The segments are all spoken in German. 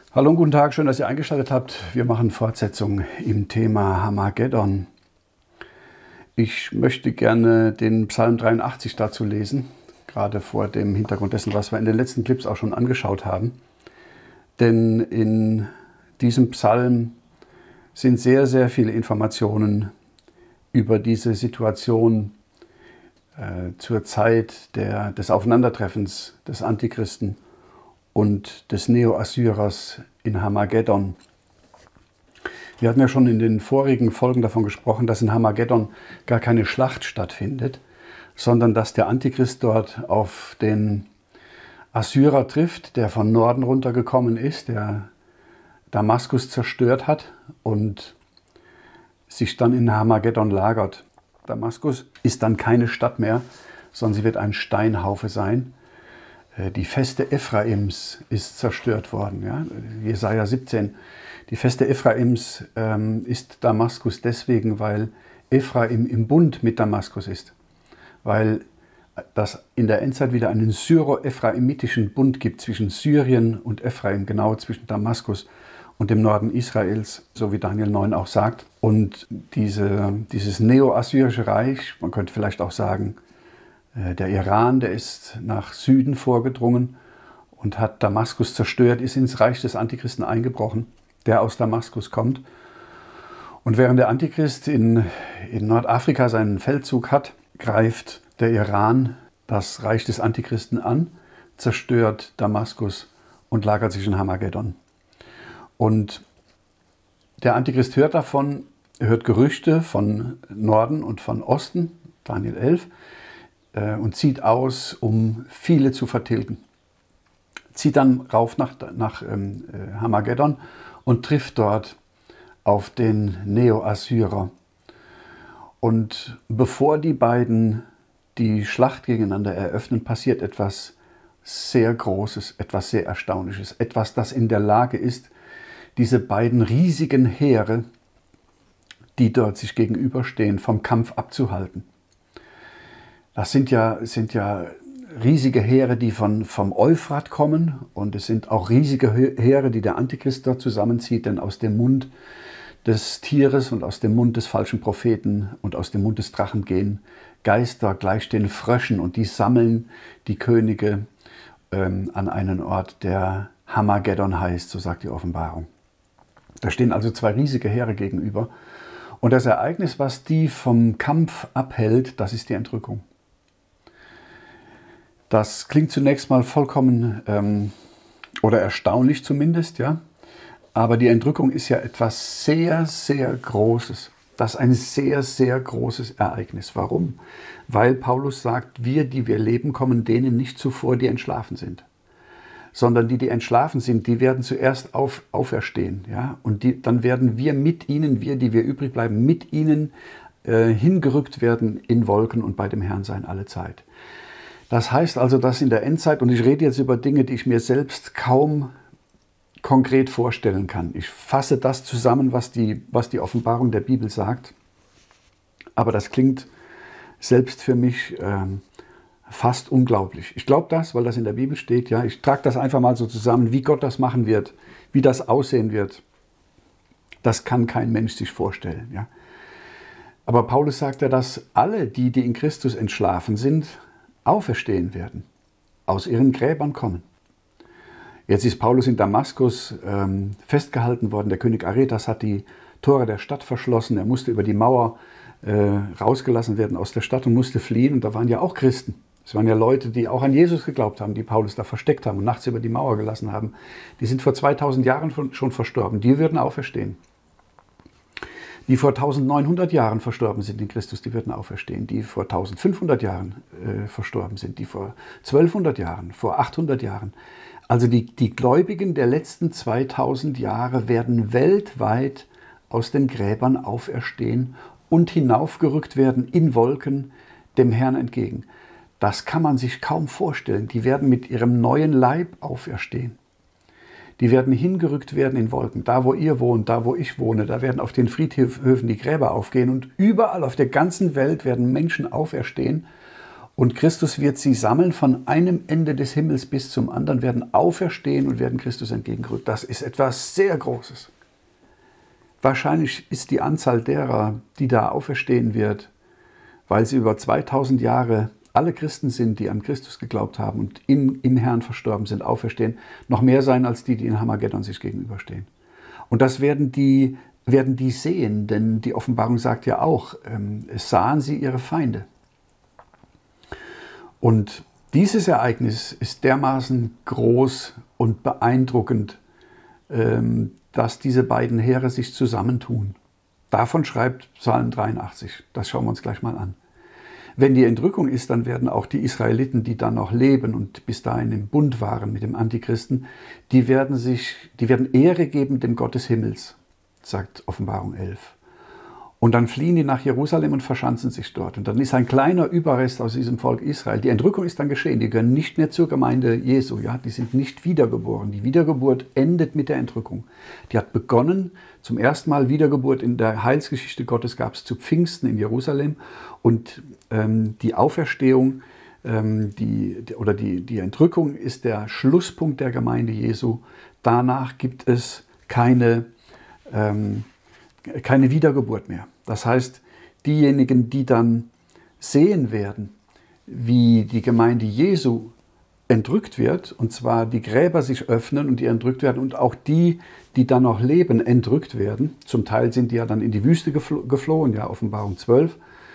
Hallo und guten Tag, schön, dass ihr eingeschaltet habt. Wir machen Fortsetzung im Thema Hamageddon. Ich möchte gerne den Psalm 83 dazu lesen, gerade vor dem Hintergrund dessen, was wir in den letzten Clips auch schon angeschaut haben. Denn in diesem Psalm sind sehr, sehr viele Informationen über diese Situation zur Zeit des Aufeinandertreffens des Antichristen und des Neo-Assyrers in Hamageddon. Wir hatten ja schon in den vorigen Folgen davon gesprochen, dass in Hamageddon gar keine Schlacht stattfindet, sondern dass der Antichrist dort auf den Assyrer trifft, der von Norden runtergekommen ist, der Damaskus zerstört hat und sich dann in Hamageddon lagert. Damaskus ist dann keine Stadt mehr, sondern sie wird ein Steinhaufe sein. Die Feste Ephraims ist zerstört worden. Ja? Jesaja 17. Die Feste Ephraims ist Damaskus deswegen, weil Ephraim im Bund mit Damaskus ist. Weil das in der Endzeit wieder einen syro-ephraimitischen Bund gibt zwischen Syrien und Ephraim, genau zwischen Damaskus und dem Norden Israels, so wie Daniel 9 auch sagt. Und dieses neo-assyrische Reich, man könnte vielleicht auch sagen, der Iran, der ist nach Süden vorgedrungen und hat Damaskus zerstört, ist ins Reich des Antichristen eingebrochen, der aus Damaskus kommt. Und während der Antichrist in Nordafrika seinen Feldzug hat, greift der Iran das Reich des Antichristen an, zerstört Damaskus und lagert sich in Hamageddon. Und der Antichrist hört davon, er hört Gerüchte von Norden und von Osten, Daniel 11, und zieht aus, um viele zu vertilgen. Zieht dann rauf nach Hamageddon und trifft dort auf den Neo-Assyrer. Und bevor die beiden die Schlacht gegeneinander eröffnen, passiert etwas sehr Großes, etwas sehr Erstaunliches, etwas, das in der Lage ist, diese beiden riesigen Heere, die dort sich gegenüberstehen, vom Kampf abzuhalten. Das sind ja riesige Heere, die vom Euphrat kommen, und es sind auch riesige Heere, die der Antichrist dort zusammenzieht, denn aus dem Mund des Tieres und aus dem Mund des falschen Propheten und aus dem Mund des Drachen gehen Geister gleich den Fröschen, und die sammeln die Könige an einen Ort, der Hamageddon heißt, so sagt die Offenbarung. Da stehen also zwei riesige Heere gegenüber, und das Ereignis, was die vom Kampf abhält, das ist die Entrückung. Das klingt zunächst mal vollkommen oder erstaunlich zumindest, ja. Aber die Entrückung ist ja etwas sehr, sehr Großes. Das ist ein sehr, sehr großes Ereignis. Warum? Weil Paulus sagt, wir, die wir leben, kommen denen nicht zuvor, die entschlafen sind. Sondern die entschlafen sind, die werden zuerst auferstehen. Ja? Und dann werden wir mit ihnen, wir, die wir übrig bleiben, mit ihnen hingerückt werden in Wolken und bei dem Herrn sein alle Zeit. Das heißt also, dass in der Endzeit, und ich rede jetzt über Dinge, die ich mir selbst kaum konkret vorstellen kann. Ich fasse das zusammen, was die Offenbarung der Bibel sagt. Aber das klingt selbst für mich fast unglaublich. Ich glaube das, weil das in der Bibel steht. Ja, ich trage das einfach mal so zusammen, wie Gott das machen wird, wie das aussehen wird. Das kann kein Mensch sich vorstellen. Ja. Aber Paulus sagt ja, dass alle, die in Christus entschlafen sind, auferstehen werden, aus ihren Gräbern kommen. Jetzt ist Paulus in Damaskus festgehalten worden. Der König Aretas hat die Tore der Stadt verschlossen. Er musste über die Mauer rausgelassen werden aus der Stadt und musste fliehen. Und da waren ja auch Christen. Es waren ja Leute, die auch an Jesus geglaubt haben, die Paulus da versteckt haben und nachts über die Mauer gelassen haben. Die sind vor 2000 Jahren schon verstorben. Die würden auferstehen. Die vor 1900 Jahren verstorben sind in Christus, die würden auferstehen. Die vor 1500 Jahren verstorben sind, die vor 1200 Jahren, vor 800 Jahren. Also die Gläubigen der letzten 2000 Jahre werden weltweit aus den Gräbern auferstehen und hinaufgerückt werden in Wolken dem Herrn entgegen. Das kann man sich kaum vorstellen. Die werden mit ihrem neuen Leib auferstehen. Die werden hingerückt werden in Wolken. Da, wo ihr wohnt, da, wo ich wohne, da werden auf den Friedhöfen die Gräber aufgehen. Und überall auf der ganzen Welt werden Menschen auferstehen Und Christus wird sie sammeln von einem Ende des Himmels bis zum anderen, werden auferstehen und werden Christus entgegenrücken. Das ist etwas sehr Großes. Wahrscheinlich ist die Anzahl derer, die da auferstehen wird, weil sie über 2000 Jahre alle Christen sind, die an Christus geglaubt haben und im Herrn verstorben sind, auferstehen, noch mehr sein als die, die in Hamagedon sich gegenüberstehen. Und das werden die sehen, denn die Offenbarung sagt ja auch, es sahen sie ihre Feinde. Und dieses Ereignis ist dermaßen groß und beeindruckend, dass diese beiden Heere sich zusammentun. Davon schreibt Psalm 83. Das schauen wir uns gleich mal an. Wenn die Entrückung ist, dann werden auch die Israeliten, die dann noch leben und bis dahin im Bund waren mit dem Antichristen, die werden Ehre geben dem Gott des Himmels, sagt Offenbarung 11. Und dann fliehen die nach Jerusalem und verschanzen sich dort. Und dann ist ein kleiner Überrest aus diesem Volk Israel. Die Entrückung ist dann geschehen. Die gehören nicht mehr zur Gemeinde Jesu. Ja? Die sind nicht wiedergeboren. Die Wiedergeburt endet mit der Entrückung. Die hat begonnen. Zum ersten Mal Wiedergeburt in der Heilsgeschichte Gottes gab es zu Pfingsten in Jerusalem. Und die Auferstehung, die Entrückung ist der Schlusspunkt der Gemeinde Jesu. Danach gibt es keine Wiedergeburt mehr. Das heißt, diejenigen, die dann sehen werden, wie die Gemeinde Jesu entrückt wird, und zwar die Gräber sich öffnen und die entrückt werden und auch die, die dann noch leben, entrückt werden. Zum Teil sind die ja dann in die Wüste geflohen, ja, Offenbarung 12.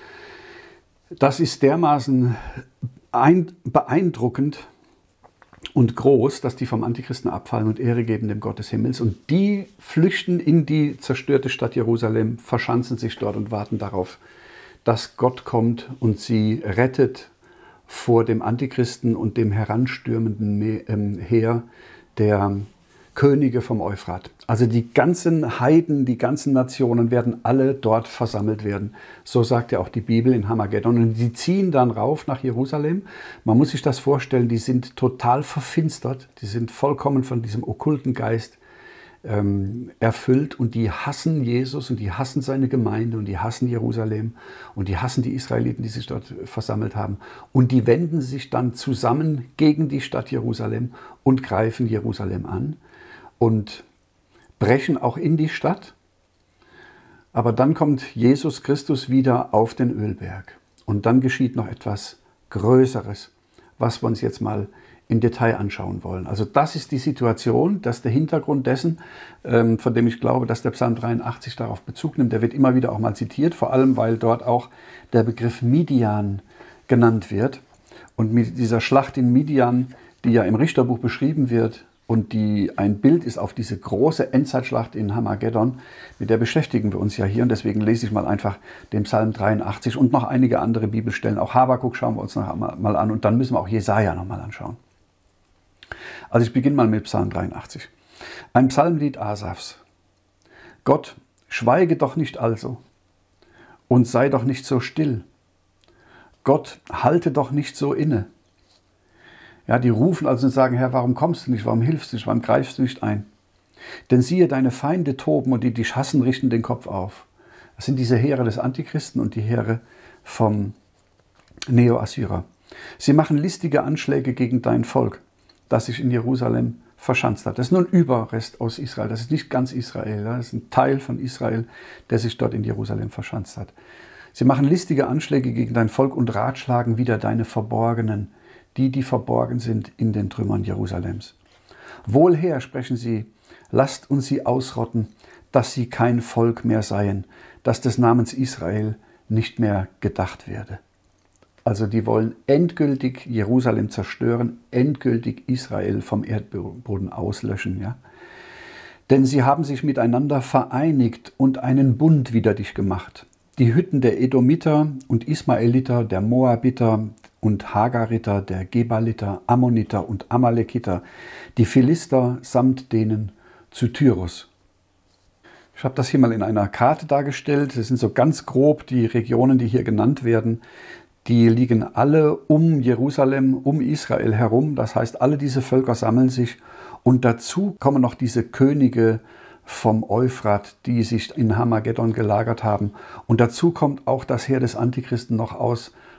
Das ist dermaßen beeindruckend und groß, dass die vom Antichristen abfallen und Ehre geben dem Gott des Himmels. Und die flüchten in die zerstörte Stadt Jerusalem, verschanzen sich dort und warten darauf, dass Gott kommt und sie rettet vor dem Antichristen und dem heranstürmenden Heer der Könige vom Euphrat. Also die ganzen Heiden, die ganzen Nationen werden alle dort versammelt werden. So sagt ja auch die Bibel in Hamagedon. Und die ziehen dann rauf nach Jerusalem. Man muss sich das vorstellen, die sind total verfinstert. Die sind vollkommen von diesem okkulten Geist erfüllt. Und die hassen Jesus und die hassen seine Gemeinde und die hassen Jerusalem. Und die hassen die Israeliten, die sich dort versammelt haben. Und die wenden sich dann zusammen gegen die Stadt Jerusalem und greifen Jerusalem an. Und brechen auch in die Stadt. Aber dann kommt Jesus Christus wieder auf den Ölberg. Und dann geschieht noch etwas Größeres, was wir uns jetzt mal im Detail anschauen wollen. Also das ist die Situation, das ist der Hintergrund dessen, von dem ich glaube, dass der Psalm 83 darauf Bezug nimmt. Der wird immer wieder auch mal zitiert, vor allem weil dort auch der Begriff Midian genannt wird. Und mit dieser Schlacht in Midian, die ja im Richterbuch beschrieben wird, und die ein Bild ist auf diese große Endzeitschlacht in Hamagedon, mit der beschäftigen wir uns ja hier. Und deswegen lese ich mal einfach den Psalm 83 und noch einige andere Bibelstellen. Auch Habakuk schauen wir uns noch mal an und dann müssen wir auch Jesaja noch mal anschauen. Also ich beginne mal mit Psalm 83. Ein Psalmlied Asafs. Gott, schweige doch nicht also und sei doch nicht so still. Gott, halte doch nicht so inne. Ja, die rufen also und sagen, Herr, warum kommst du nicht, warum hilfst du nicht, warum greifst du nicht ein? Denn siehe, deine Feinde toben und die dich hassen, richten den Kopf auf. Das sind diese Heere des Antichristen und die Heere vom Neo-Assyrer. Sie machen listige Anschläge gegen dein Volk, das sich in Jerusalem verschanzt hat. Das ist nur ein Überrest aus Israel, das ist nicht ganz Israel, das ist ein Teil von Israel, der sich dort in Jerusalem verschanzt hat. Sie machen listige Anschläge gegen dein Volk und ratschlagen wieder deine Verborgenen, die verborgen sind in den Trümmern Jerusalems. Wohl her, sprechen sie, lasst uns sie ausrotten, dass sie kein Volk mehr seien, dass des Namens Israel nicht mehr gedacht werde. Also die wollen endgültig Jerusalem zerstören, endgültig Israel vom Erdboden auslöschen. Ja? Denn sie haben sich miteinander vereinigt und einen Bund wider dich gemacht. Die Hütten der Edomiter und Ismaeliter, der Moabiter und Hagariter, der Gebaliter, Ammoniter und Amalekiter, die Philister samt denen zu Tyrus. Ich habe das hier mal in einer Karte dargestellt. Das sind so ganz grob die Regionen, die hier genannt werden. Die liegen alle um Jerusalem, um Israel herum. Das heißt, alle diese Völker sammeln sich. Und dazu kommen noch diese Könige vom Euphrat, die sich in Hamagedon gelagert haben. Und dazu kommt auch das Heer des Antichristen noch aus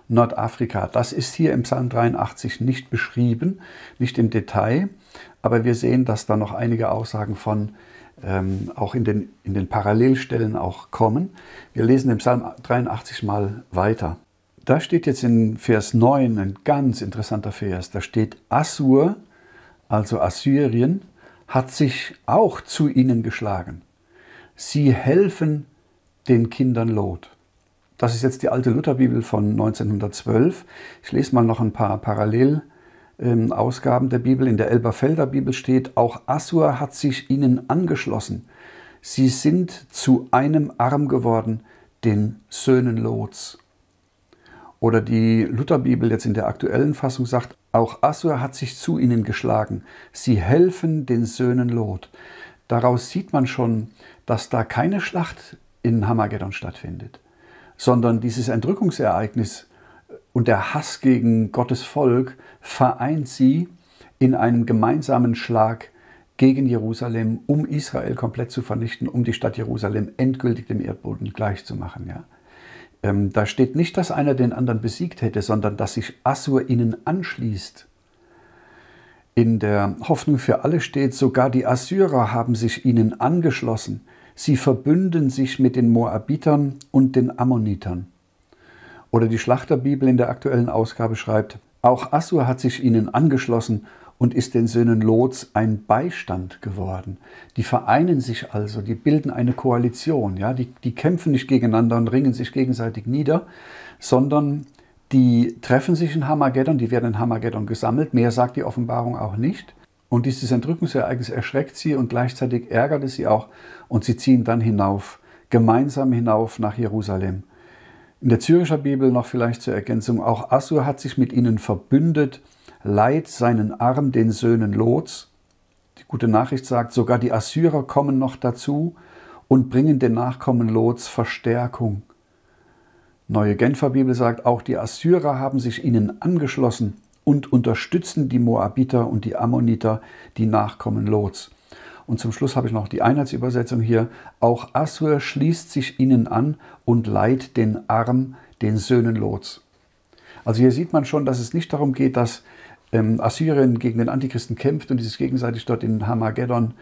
Nordafrika. Das ist hier im Psalm 83 nicht beschrieben, nicht im Detail, aber wir sehen, dass da noch einige Aussagen von auch in den Parallelstellen auch kommen. Wir lesen im Psalm 83 mal weiter. Da steht jetzt in Vers 9 ein ganz interessanter Vers. Da steht, Assur, also Assyrien, hat sich auch zu ihnen geschlagen. Sie helfen den Kindern Lot. Das ist jetzt die alte Lutherbibel von 1912. Ich lese mal noch ein paar Parallelausgaben der Bibel. In der Elberfelder Bibel steht, auch Assur hat sich ihnen angeschlossen. Sie sind zu einem Arm geworden, den Söhnen Lots. Oder die Lutherbibel jetzt in der aktuellen Fassung sagt, auch Assur hat sich zu ihnen geschlagen. Sie helfen den Söhnen Lot. Daraus sieht man schon, dass da keine Schlacht in Hamageddon stattfindet, sondern dieses Entrückungsereignis und der Hass gegen Gottes Volk vereint sie in einem gemeinsamen Schlag gegen Jerusalem, um Israel komplett zu vernichten, um die Stadt Jerusalem endgültig dem Erdboden gleichzumachen. Ja? Da steht nicht, dass einer den anderen besiegt hätte, sondern dass sich Assur ihnen anschließt. In der Hoffnung für alle steht, sogar die Assyrer haben sich ihnen angeschlossen. Sie verbünden sich mit den Moabitern und den Ammonitern. Oder die Schlachterbibel in der aktuellen Ausgabe schreibt, auch Assur hat sich ihnen angeschlossen und ist den Söhnen Lots ein Beistand geworden. Die vereinen sich also, die bilden eine Koalition. Ja? Die kämpfen nicht gegeneinander und ringen sich gegenseitig nieder, sondern die treffen sich in Hamageddon, die werden in Hamageddon gesammelt. Mehr sagt die Offenbarung auch nicht. Und dieses Entrückungsereignis erschreckt sie und gleichzeitig ärgert es sie auch. Und sie ziehen dann hinauf, gemeinsam hinauf nach Jerusalem. In der Zürcher Bibel noch vielleicht zur Ergänzung, auch Assur hat sich mit ihnen verbündet, leiht seinen Arm den Söhnen Lots. Die gute Nachricht sagt, sogar die Assyrer kommen noch dazu und bringen den Nachkommen Lots Verstärkung. Neue Genfer Bibel sagt, auch die Assyrer haben sich ihnen angeschlossen und unterstützen die Moabiter und die Ammoniter, die Nachkommen Lots. Und zum Schluss habe ich noch die Einheitsübersetzung hier. Auch Assur schließt sich ihnen an und leiht den Arm den Söhnen Lots. Also hier sieht man schon, dass es nicht darum geht, dass Assyrien gegen den Antichristen kämpft und die sich gegenseitig dort in Hamageddon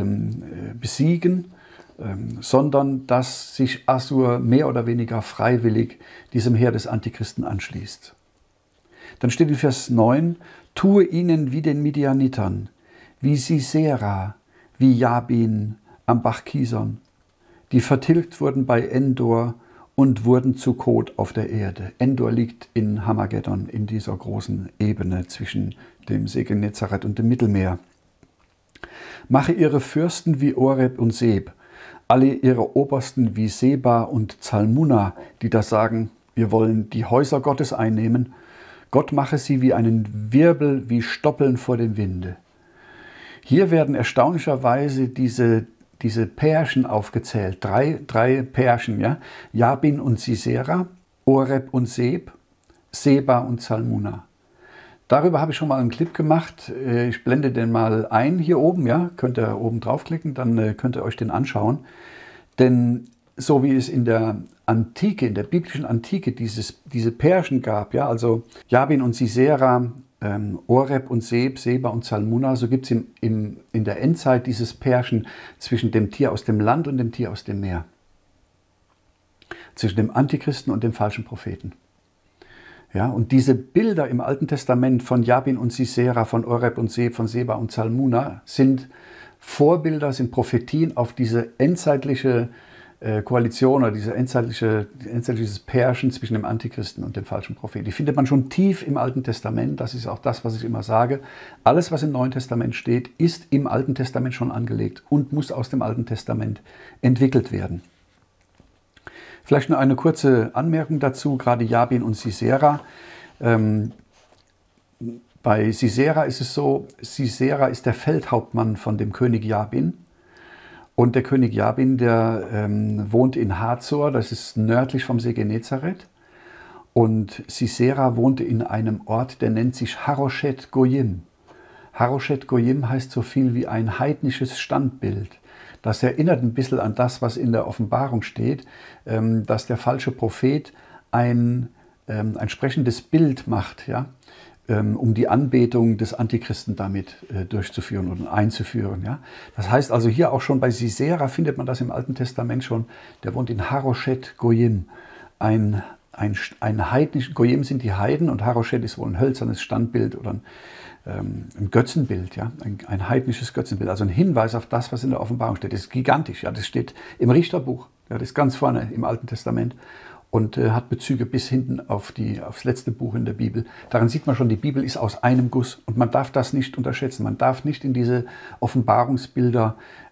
besiegen, sondern dass sich Assur mehr oder weniger freiwillig diesem Heer des Antichristen anschließt. Dann steht in Vers 9, tue ihnen wie den Midianitern, wie Sisera, wie Jabin am Bach Kison, die vertilgt wurden bei Endor und wurden zu Kot auf der Erde. Endor liegt in Hamageddon, in dieser großen Ebene zwischen dem See Genezareth und dem Mittelmeer. Mache ihre Fürsten wie Oreb und Seb, alle ihre Obersten wie Seba und Zalmunna, die da sagen, wir wollen die Häuser Gottes einnehmen. Gott mache sie wie einen Wirbel, wie Stoppeln vor dem Winde. Hier werden erstaunlicherweise diese Pärchen aufgezählt, drei Pärchen, ja? Jabin und Sisera, Oreb und Seb, Seba und Zalmunna. Darüber habe ich schon mal einen Clip gemacht. Ich blende den mal ein hier oben, ja? Könnt ihr oben draufklicken, dann könnt ihr euch den anschauen. Denn so wie es in der Antike, in der biblischen Antike diese Pärchen gab, ja? Also Jabin und Sisera, Oreb und Seb, Seba und Zalmunna, so gibt es in der Endzeit dieses Pärchen zwischen dem Tier aus dem Land und dem Tier aus dem Meer. Zwischen dem Antichristen und dem falschen Propheten. Ja, und diese Bilder im Alten Testament von Jabin und Sisera, von Oreb und Seb, von Seba und Zalmunna sind Vorbilder, sind Prophetien auf diese endzeitliche Koalition oder dieses endzeitliches Pärchen zwischen dem Antichristen und dem falschen Propheten. Die findet man schon tief im Alten Testament. Das ist auch das, was ich immer sage. Alles, was im Neuen Testament steht, ist im Alten Testament schon angelegt und muss aus dem Alten Testament entwickelt werden. Vielleicht nur eine kurze Anmerkung dazu, gerade Jabin und Sisera. Bei Sisera ist es so, Sisera ist der Feldhauptmann von dem König Jabin. Und der König Jabin, der wohnt in Hazor, das ist nördlich vom See Genezareth. Und Sisera wohnte in einem Ort, der nennt sich Haroshet Goyim. Haroshet Goyim heißt so viel wie ein heidnisches Standbild. Das erinnert ein bisschen an das, was in der Offenbarung steht, dass der falsche Prophet ein ein sprechendes Bild macht, ja, um die Anbetung des Antichristen damit durchzuführen und einzuführen. Ja. Das heißt also hier auch schon bei Sisera findet man das im Alten Testament schon, der wohnt in Haroshet Goyim, ein heidnisch, Goyim sind die Heiden und Haroshet ist wohl ein hölzernes Standbild oder ein Götzenbild, ja, ein heidnisches Götzenbild, also ein Hinweis auf das, was in der Offenbarung steht. Das ist gigantisch, ja, das steht im Richterbuch, ja, das ist ganz vorne im Alten Testament und hat Bezüge bis hinten aufs letzte Buch in der Bibel. Daran sieht man schon, die Bibel ist aus einem Guss und man darf das nicht unterschätzen. Man darf nicht in diese Offenbarungsbilder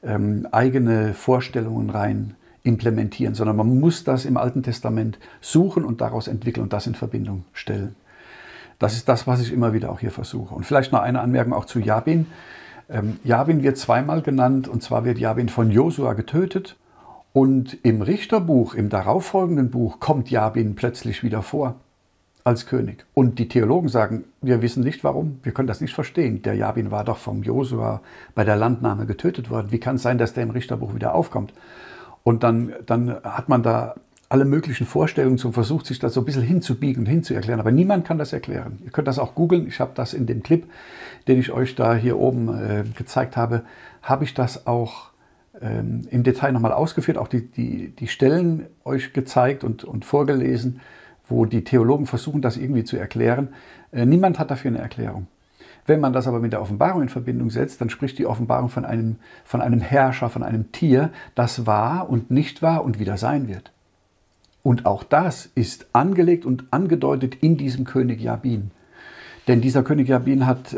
eigene Vorstellungen rein implementieren, sondern man muss das im Alten Testament suchen und daraus entwickeln und das in Verbindung stellen. Das ist das, was ich immer wieder auch hier versuche. Und vielleicht noch eine Anmerkung auch zu Jabin. Jabin wird zweimal genannt, und zwar wird Jabin von Josua getötet und im Richterbuch, im darauffolgenden Buch, kommt Jabin plötzlich wieder vor als König. Und die Theologen sagen, wir wissen nicht warum, wir können das nicht verstehen. Der Jabin war doch vom Josua bei der Landnahme getötet worden. Wie kann es sein, dass der im Richterbuch wieder aufkommt? Und dann hat man da alle möglichen Vorstellungen zum Versuch, sich das so ein bisschen hinzubiegen und hinzuerklären. Aber niemand kann das erklären. Ihr könnt das auch googeln. Ich habe das in dem Clip, den ich euch da hier oben gezeigt habe, habe ich das auch im Detail nochmal ausgeführt, auch die Stellen euch gezeigt und vorgelesen, wo die Theologen versuchen, das irgendwie zu erklären. Niemand hat dafür eine Erklärung. Wenn man das aber mit der Offenbarung in Verbindung setzt, dann spricht die Offenbarung von einem Herrscher, von einem Tier, das war und nicht war und wieder sein wird. Und auch das ist angelegt und angedeutet in diesem König Jabin. Denn dieser König Jabin hat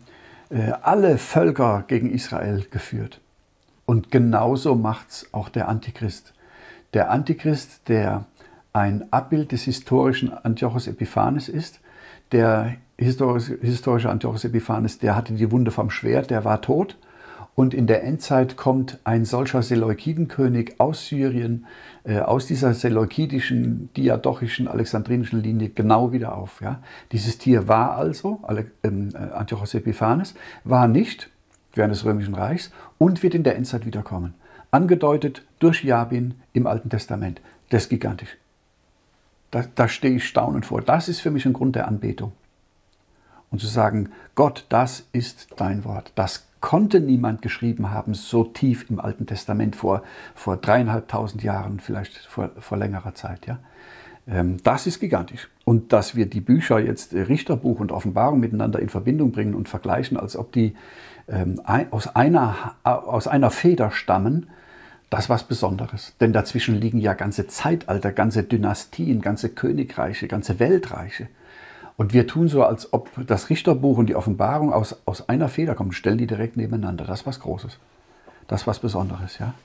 alle Völker gegen Israel geführt. Und genauso macht es auch der Antichrist. Der Antichrist, der ein Abbild des historischen Antiochos Epiphanes ist, der historische Antiochos Epiphanes, der hatte die Wunde vom Schwert, der war tot. Und in der Endzeit kommt ein solcher Seleukidenkönig aus Syrien, aus dieser seleukidischen, diadochischen, alexandrinischen Linie genau wieder auf. Ja? Dieses Tier war also, Antiochos Epiphanes, war nicht während des Römischen Reichs und wird in der Endzeit wiederkommen. Angedeutet durch Jabin im Alten Testament. Das ist gigantisch. Da stehe ich staunend vor. Das ist für mich ein Grund der Anbetung. Und zu sagen, Gott, das ist dein Wort. Das konnte niemand geschrieben haben, so tief im Alten Testament vor 3.500 Jahren, vielleicht vor längerer Zeit. Ja? Das ist gigantisch. Und dass wir die Bücher jetzt Richterbuch und Offenbarung miteinander in Verbindung bringen und vergleichen, als ob die aus einer Feder stammen, das ist was Besonderes. Denn dazwischen liegen ja ganze Zeitalter, ganze Dynastien, ganze Königreiche, ganze Weltreiche. Und wir tun so, als ob das Richterbuch und die Offenbarung aus einer Feder kommen, stellen die direkt nebeneinander. Das ist was Großes. Das ist was Besonderes. Ja?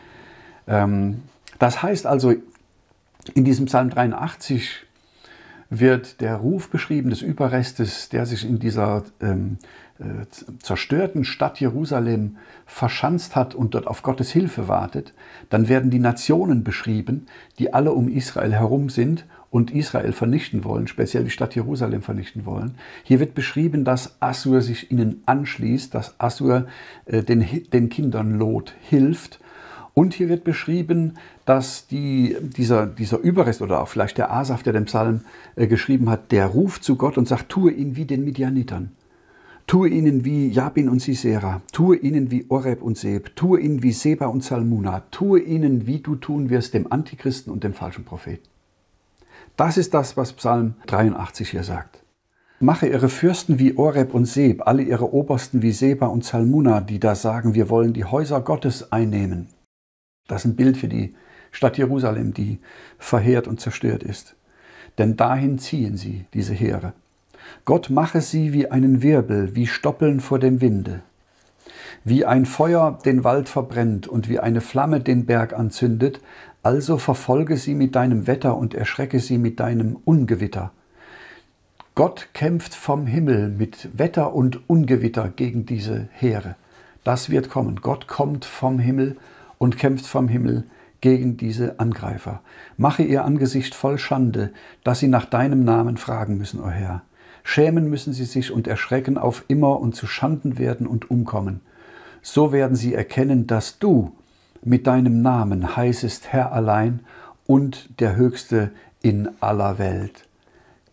Das heißt also, in diesem Psalm 83 wird der Ruf beschrieben des Überrestes, der sich in dieser zerstörten Stadt Jerusalem verschanzt hat und dort auf Gottes Hilfe wartet. Dann werden die Nationen beschrieben, die alle um Israel herum sind und Israel vernichten wollen, speziell die Stadt Jerusalem vernichten wollen. Hier wird beschrieben, dass Assur sich ihnen anschließt, dass Assur den Kindern Lot hilft. Und hier wird beschrieben, dass dieser Überrest oder auch vielleicht der Asaf, der den Psalm geschrieben hat, der ruft zu Gott und sagt, tue ihn wie den Midianitern. Tue ihnen wie Jabin und Sisera, tue ihnen wie Oreb und Seb, tue ihnen wie Seba und Salmuna, tue ihnen, wie du tun wirst, dem Antichristen und dem falschen Propheten. Das ist das, was Psalm 83 hier sagt. Mache ihre Fürsten wie Oreb und Seb, alle ihre Obersten wie Seba und Salmuna, die da sagen, wir wollen die Häuser Gottes einnehmen. Das ist ein Bild für die Stadt Jerusalem, die verheert und zerstört ist. Denn dahin ziehen sie, diese Heere. Gott mache sie wie einen Wirbel, wie Stoppeln vor dem Winde. Wie ein Feuer den Wald verbrennt und wie eine Flamme den Berg anzündet, also verfolge sie mit deinem Wetter und erschrecke sie mit deinem Ungewitter. Gott kämpft vom Himmel mit Wetter und Ungewitter gegen diese Heere. Das wird kommen. Gott kommt vom Himmel und kämpft vom Himmel gegen diese Angreifer. Mache ihr Angesicht voll Schande, dass sie nach deinem Namen fragen müssen, o Herr. Schämen müssen sie sich und erschrecken auf immer und zu Schanden werden und umkommen. So werden sie erkennen, dass du mit deinem Namen heißest Herr allein und der Höchste in aller Welt.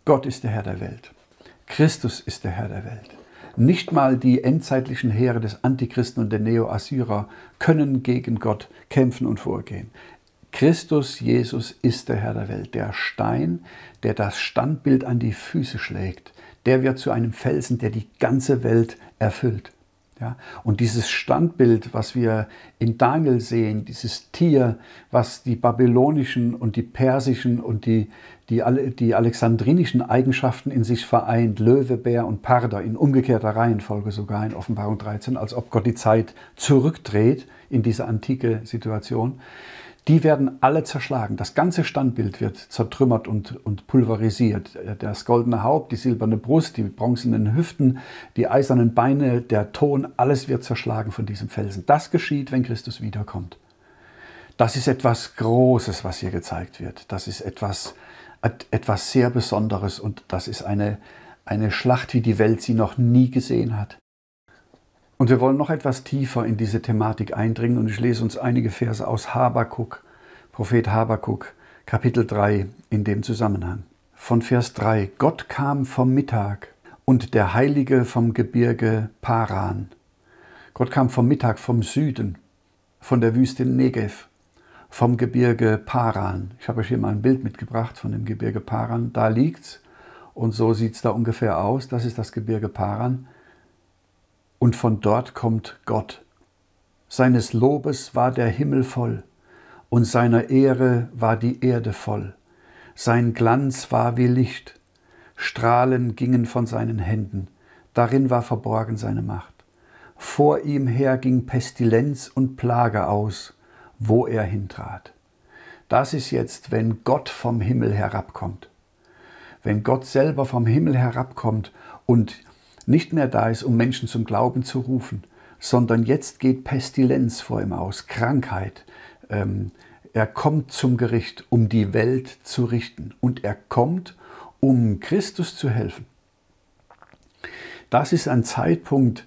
Gott ist der Herr der Welt. Christus ist der Herr der Welt. Nicht mal die endzeitlichen Heere des Antichristen und der Neo-Assyrer können gegen Gott kämpfen und vorgehen. Christus Jesus ist der Herr der Welt. Der Stein, der das Standbild an die Füße schlägt, der wird zu einem Felsen, der die ganze Welt erfüllt. Ja? Und dieses Standbild, was wir in Daniel sehen, dieses Tier, was die babylonischen und die persischen und die alexandrinischen Eigenschaften in sich vereint, Löwe, Bär und Pardon, in umgekehrter Reihenfolge sogar in Offenbarung 13, als ob Gott die Zeit zurückdreht in diese antike Situation, die werden alle zerschlagen. Das ganze Standbild wird zertrümmert und pulverisiert. Das goldene Haupt, die silberne Brust, die bronzenen Hüften, die eisernen Beine, der Ton, alles wird zerschlagen von diesem Felsen. Das geschieht, wenn Christus wiederkommt. Das ist etwas Großes, was hier gezeigt wird. Das ist etwas sehr Besonderes und das ist eine Schlacht, wie die Welt sie noch nie gesehen hat. Und wir wollen noch etwas tiefer in diese Thematik eindringen und ich lese uns einige Verse aus Habakuk, Prophet Habakuk, Kapitel 3 in dem Zusammenhang. Von Vers 3: Gott kam vom Mittag und der Heilige vom Gebirge Paran. Gott kam vom Mittag, vom Süden, von der Wüste Negev, vom Gebirge Paran. Ich habe euch hier mal ein Bild mitgebracht von dem Gebirge Paran. Da liegt's und so sieht es da ungefähr aus. Das ist das Gebirge Paran. Und von dort kommt Gott. Seines Lobes war der Himmel voll und seiner Ehre war die Erde voll. Sein Glanz war wie Licht. Strahlen gingen von seinen Händen. Darin war verborgen seine Macht. Vor ihm her ging Pestilenz und Plage aus, wo er hintrat. Das ist jetzt, wenn Gott vom Himmel herabkommt. Wenn Gott selber vom Himmel herabkommt und nicht mehr da ist, um Menschen zum Glauben zu rufen, sondern jetzt geht Pestilenz vor ihm aus, Krankheit. Er kommt zum Gericht, um die Welt zu richten. Und er kommt, um Christus zu helfen. Das ist ein Zeitpunkt,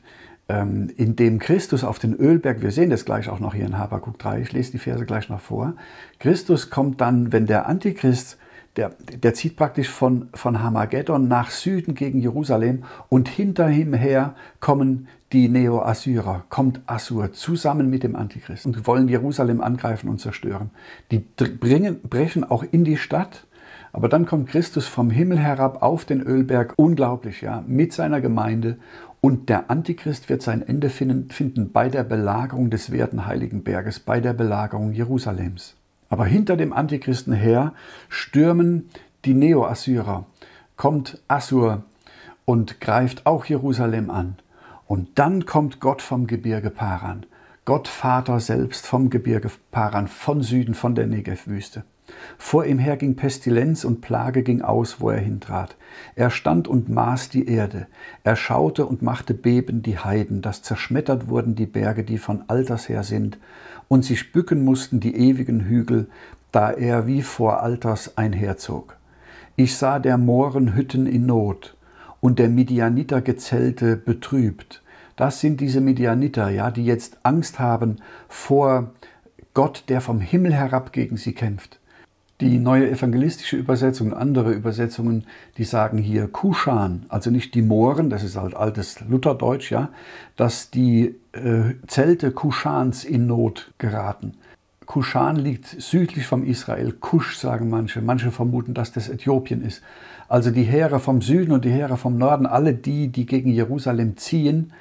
in dem Christus auf den Ölberg, wir sehen das gleich auch noch hier in Habakuk 3, ich lese die Verse gleich noch vor. Christus kommt dann, wenn der Antichrist, der zieht praktisch von Hamageddon nach Süden gegen Jerusalem und hinter ihm her kommen die Neo-Assyrer, kommt Assur zusammen mit dem Antichrist und wollen Jerusalem angreifen und zerstören. Die brechen auch in die Stadt, aber dann kommt Christus vom Himmel herab auf den Ölberg, unglaublich, ja, mit seiner Gemeinde und der Antichrist wird sein Ende finden bei der Belagerung des werten heiligen Berges, bei der Belagerung Jerusalems. Aber hinter dem Antichristen her stürmen die Neo-Assyrer, kommt Assur und greift auch Jerusalem an. Und dann kommt Gott vom Gebirge Paran, Gott Vater selbst vom Gebirge Paran, von Süden, von der Negev-Wüste. Vor ihm her ging Pestilenz und Plage ging aus, wo er hintrat. Er stand und maß die Erde. Er schaute und machte beben die Heiden, dass zerschmettert wurden die Berge, die von alters her sind, und sich bücken mussten die ewigen Hügel, da er wie vor alters einherzog. Ich sah der Mohren Hütten in Not und der Midianiter Gezelte betrübt. Das sind diese Midianiter, ja, die jetzt Angst haben vor Gott, der vom Himmel herab gegen sie kämpft. Die neue evangelistische Übersetzung, andere Übersetzungen, die sagen hier Kuschan, also nicht die Mohren, das ist halt altes Lutherdeutsch, ja, dass die Zelte Kuschans in Not geraten. Kuschan liegt südlich vom Israel, Kusch sagen manche vermuten, dass das Äthiopien ist. Also die Heere vom Süden und die Heere vom Norden, alle die gegen Jerusalem ziehen,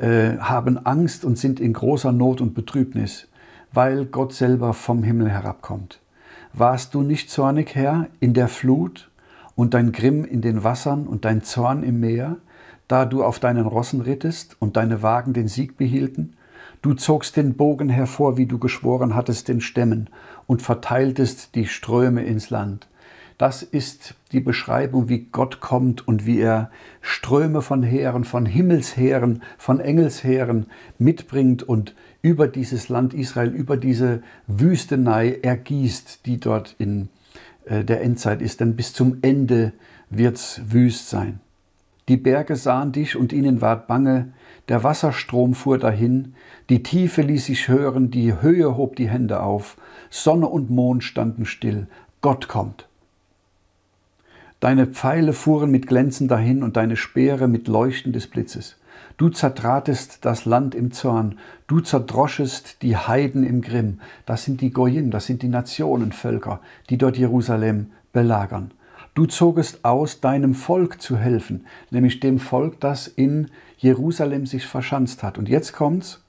haben Angst und sind in großer Not und Betrübnis, weil Gott selber vom Himmel herabkommt. Warst du nicht zornig, Herr, in der Flut und dein Grimm in den Wassern und dein Zorn im Meer, da du auf deinen Rossen rittest und deine Wagen den Sieg behielten? Du zogst den Bogen hervor, wie du geschworen hattest, den Stämmen und verteiltest die Ströme ins Land. Das ist die Beschreibung, wie Gott kommt und wie er Ströme von Heeren, von Himmelsheeren, von Engelsheeren mitbringt und über dieses Land Israel, über diese Wüstenei ergießt, die dort in der Endzeit ist. Denn bis zum Ende wird's wüst sein. Die Berge sahen dich und ihnen ward bange, der Wasserstrom fuhr dahin, die Tiefe ließ sich hören, die Höhe hob die Hände auf, Sonne und Mond standen still, Gott kommt. Deine Pfeile fuhren mit Glänzen dahin und deine Speere mit Leuchten des Blitzes. Du zertratest das Land im Zorn, du zerdroschest die Heiden im Grimm. Das sind die Goyim, das sind die Nationenvölker, die dort Jerusalem belagern. Du zogest aus, deinem Volk zu helfen, nämlich dem Volk, das in Jerusalem sich verschanzt hat. Und jetzt kommt's,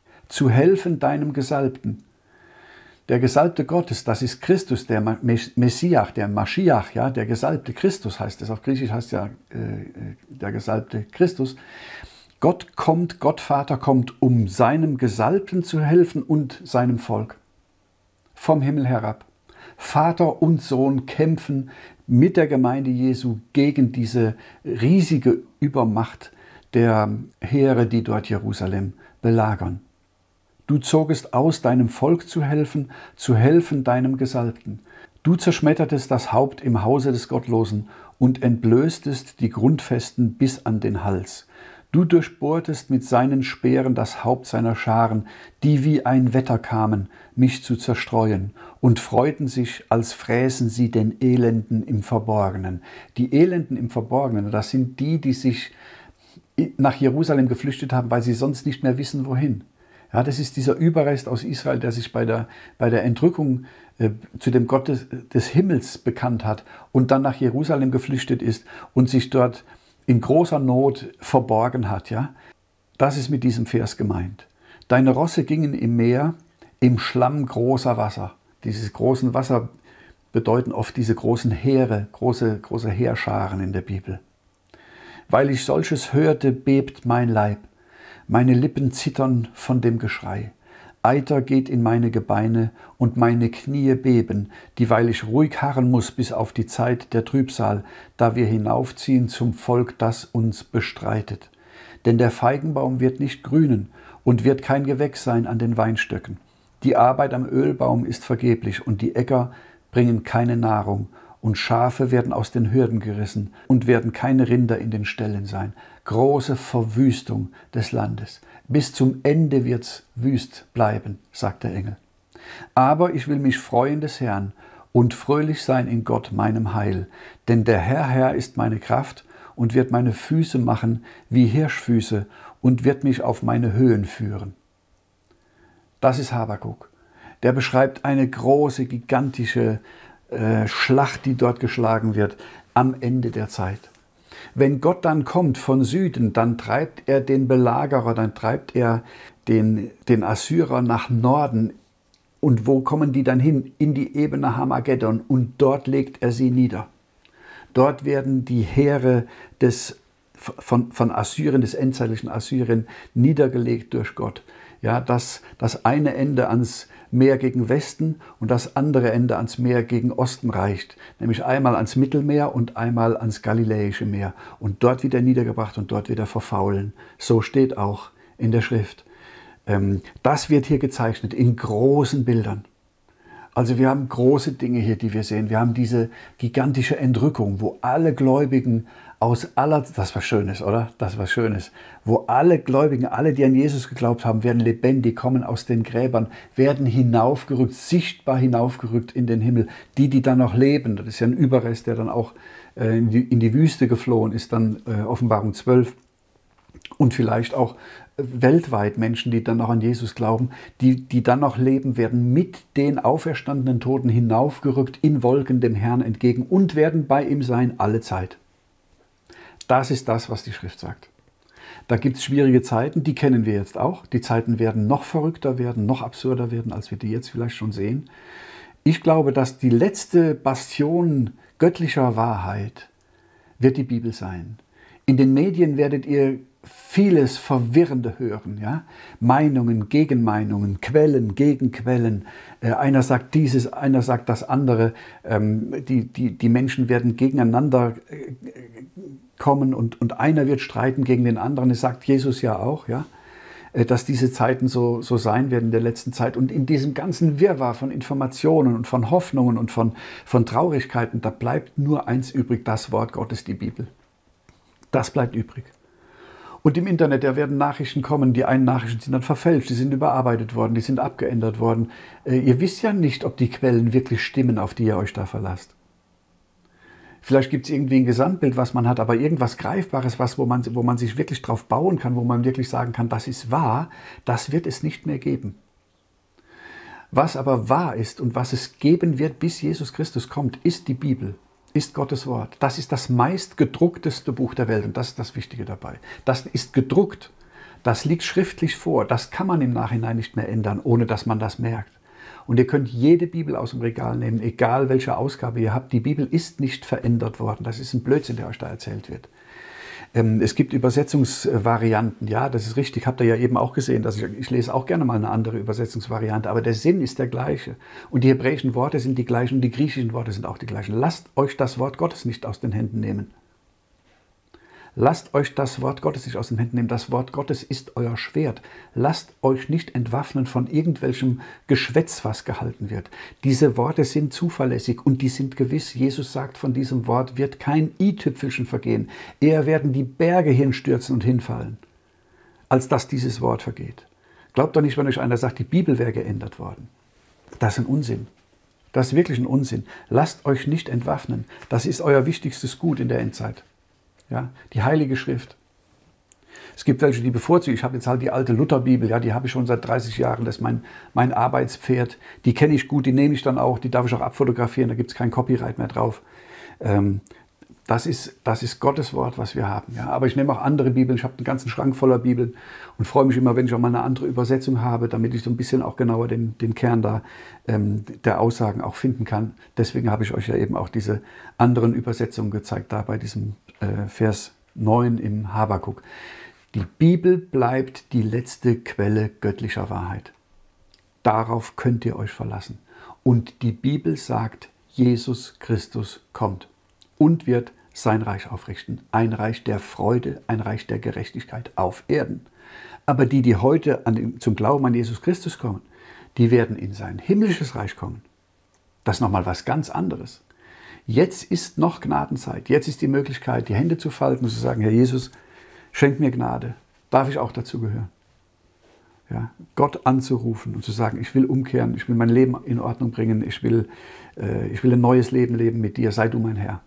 zu helfen deinem Gesalbten. Der Gesalbte Gottes, das ist Christus, der Messias, der Maschiach, ja, der Gesalbte Christus heißt es, auf Griechisch heißt ja der Gesalbte Christus. Gott kommt, Gott Vater kommt, um seinem Gesalbten zu helfen und seinem Volk. Vom Himmel herab. Vater und Sohn kämpfen mit der Gemeinde Jesu gegen diese riesige Übermacht der Heere, die dort Jerusalem belagern. Du zogest aus, deinem Volk zu helfen deinem Gesalbten. Du zerschmettertest das Haupt im Hause des Gottlosen und entblößtest die Grundfesten bis an den Hals. Du durchbohrtest mit seinen Speeren das Haupt seiner Scharen, die wie ein Wetter kamen, mich zu zerstreuen, und freuten sich, als fräßen sie den Elenden im Verborgenen. Die Elenden im Verborgenen, das sind die, die sich nach Jerusalem geflüchtet haben, weil sie sonst nicht mehr wissen, wohin. Ja, das ist dieser Überrest aus Israel, der sich bei der Entrückung zu dem Gott des Himmels bekannt hat und dann nach Jerusalem geflüchtet ist und sich dort in großer Not verborgen hat. Ja? Das ist mit diesem Vers gemeint. Deine Rosse gingen im Meer, im Schlamm großer Wasser. Diese großen Wasser bedeuten oft diese großen Heere, große Heerscharen in der Bibel. Weil ich solches hörte, bebt mein Leib. Meine Lippen zittern von dem Geschrei. Eiter geht in meine Gebeine und meine Knie beben, dieweil ich ruhig harren muss bis auf die Zeit der Trübsal, da wir hinaufziehen zum Volk, das uns bestreitet. Denn der Feigenbaum wird nicht grünen und wird kein Gewächs sein an den Weinstöcken. Die Arbeit am Ölbaum ist vergeblich und die Äcker bringen keine Nahrung. Und Schafe werden aus den Hürden gerissen und werden keine Rinder in den Ställen sein. Große Verwüstung des Landes. Bis zum Ende wird's wüst bleiben, sagt der Engel. Aber ich will mich freuen des Herrn und fröhlich sein in Gott, meinem Heil. Denn der Herr ist meine Kraft und wird meine Füße machen wie Hirschfüße und wird mich auf meine Höhen führen. Das ist Habakuk. Der beschreibt eine große, gigantische Schlacht, die dort geschlagen wird, am Ende der Zeit. Wenn Gott dann kommt von Süden, dann treibt er den Belagerer, dann treibt er den Assyrer nach Norden. Und wo kommen die dann hin? In die Ebene Hamageddon. Und dort legt er sie nieder. Dort werden die Heere von Assyrien, des endzeitlichen Assyrien, niedergelegt durch Gott. Ja, das eine Ende ans Meer gegen Westen und das andere Ende ans Meer gegen Osten reicht. Nämlich einmal ans Mittelmeer und einmal ans Galiläische Meer. Und dort wieder niedergebracht und dort wieder verfaulen. So steht auch in der Schrift. Das wird hier gezeichnet in großen Bildern. Also wir haben große Dinge hier, die wir sehen. Wir haben diese gigantische Entrückung, wo alle Gläubigen das war Schönes, oder? Das war Schönes. Wo alle Gläubigen, alle, die an Jesus geglaubt haben, werden lebendig, kommen aus den Gräbern, werden hinaufgerückt, sichtbar hinaufgerückt in den Himmel. Die dann noch leben, das ist ja ein Überrest, der dann auch in die Wüste geflohen ist, dann Offenbarung 12. Und vielleicht auch weltweit Menschen, die dann noch an Jesus glauben, die dann noch leben, werden mit den auferstandenen Toten hinaufgerückt in Wolken dem Herrn entgegen und werden bei ihm sein alle Zeit. Das ist das, was die Schrift sagt. Da gibt es schwierige Zeiten, die kennen wir jetzt auch. Die Zeiten werden noch verrückter werden, noch absurder werden, als wir die jetzt vielleicht schon sehen. Ich glaube, dass die letzte Bastion göttlicher Wahrheit wird die Bibel sein. In den Medien werdet ihr vieles Verwirrende hören. Ja? Meinungen, Gegenmeinungen, Quellen, Gegenquellen. Einer sagt dieses, einer sagt das andere. Die Menschen werden gegeneinander kommen und einer wird streiten gegen den anderen. Das sagt Jesus ja auch, ja? Dass diese Zeiten so sein werden in der letzten Zeit. Und in diesem ganzen Wirrwarr von Informationen und von Hoffnungen und von Traurigkeiten, da bleibt nur eins übrig, das Wort Gottes, die Bibel. Das bleibt übrig. Und im Internet, da werden Nachrichten kommen, die einen Nachrichten sind dann verfälscht, die sind überarbeitet worden, die sind abgeändert worden. Ihr wisst ja nicht, ob die Quellen wirklich stimmen, auf die ihr euch da verlasst. Vielleicht gibt es irgendwie ein Gesamtbild, was man hat, aber irgendwas Greifbares, wo man sich wirklich drauf bauen kann, wo man wirklich sagen kann, das ist wahr, das wird es nicht mehr geben. Was aber wahr ist und was es geben wird, bis Jesus Christus kommt, ist die Bibel, ist Gottes Wort. Das ist das meistgedruckteste Buch der Welt und das ist das Wichtige dabei. Das ist gedruckt, das liegt schriftlich vor, das kann man im Nachhinein nicht mehr ändern, ohne dass man das merkt. Und ihr könnt jede Bibel aus dem Regal nehmen, egal welche Ausgabe ihr habt. Die Bibel ist nicht verändert worden. Das ist ein Blödsinn, der euch da erzählt wird. Es gibt Übersetzungsvarianten. Ja, das ist richtig. Habt ihr ja eben auch gesehen. Dass ich lese auch gerne mal eine andere Übersetzungsvariante. Aber der Sinn ist der gleiche. Und die hebräischen Worte sind die gleichen und die griechischen Worte sind auch die gleichen. Lasst euch das Wort Gottes nicht aus den Händen nehmen. Lasst euch das Wort Gottes nicht aus den Händen nehmen. Das Wort Gottes ist euer Schwert. Lasst euch nicht entwaffnen von irgendwelchem Geschwätz, was gehalten wird. Diese Worte sind zuverlässig und die sind gewiss. Jesus sagt, von diesem Wort wird kein i-Tüpfelchen vergehen. Eher werden die Berge hinstürzen und hinfallen, als dass dieses Wort vergeht. Glaubt doch nicht, wenn euch einer sagt, die Bibel wäre geändert worden. Das ist ein Unsinn. Das ist wirklich ein Unsinn. Lasst euch nicht entwaffnen. Das ist euer wichtigstes Gut in der Endzeit. Ja, die Heilige Schrift. Es gibt welche, die bevorzugen. Ich habe jetzt halt die alte Lutherbibel, ja, die habe ich schon seit 30 Jahren. Das ist mein Arbeitspferd. Die kenne ich gut, die nehme ich dann auch, die darf ich auch abfotografieren, da gibt es kein Copyright mehr drauf. Das ist Gottes Wort, was wir haben. Ja. Aber ich nehme auch andere Bibeln. Ich habe einen ganzen Schrank voller Bibeln und freue mich immer, wenn ich auch mal eine andere Übersetzung habe, damit ich so ein bisschen auch genauer den Kern da der Aussagen auch finden kann. Deswegen habe ich euch ja eben auch diese anderen Übersetzungen gezeigt, da bei diesem Vers 9 im Habakuk. Die Bibel bleibt die letzte Quelle göttlicher Wahrheit. Darauf könnt ihr euch verlassen. Und die Bibel sagt, Jesus Christus kommt und wird sein Reich aufrichten. Ein Reich der Freude, ein Reich der Gerechtigkeit auf Erden. Aber die heute zum Glauben an Jesus Christus kommen, die werden in sein himmlisches Reich kommen. Das ist nochmal was ganz anderes. Jetzt ist noch Gnadenzeit. Jetzt ist die Möglichkeit, die Hände zu falten und zu sagen, Herr Jesus, schenk mir Gnade. Darf ich auch dazu gehören? Ja, Gott anzurufen und zu sagen, ich will umkehren, ich will mein Leben in Ordnung bringen, ich will ein neues Leben leben mit dir, sei du mein Herr.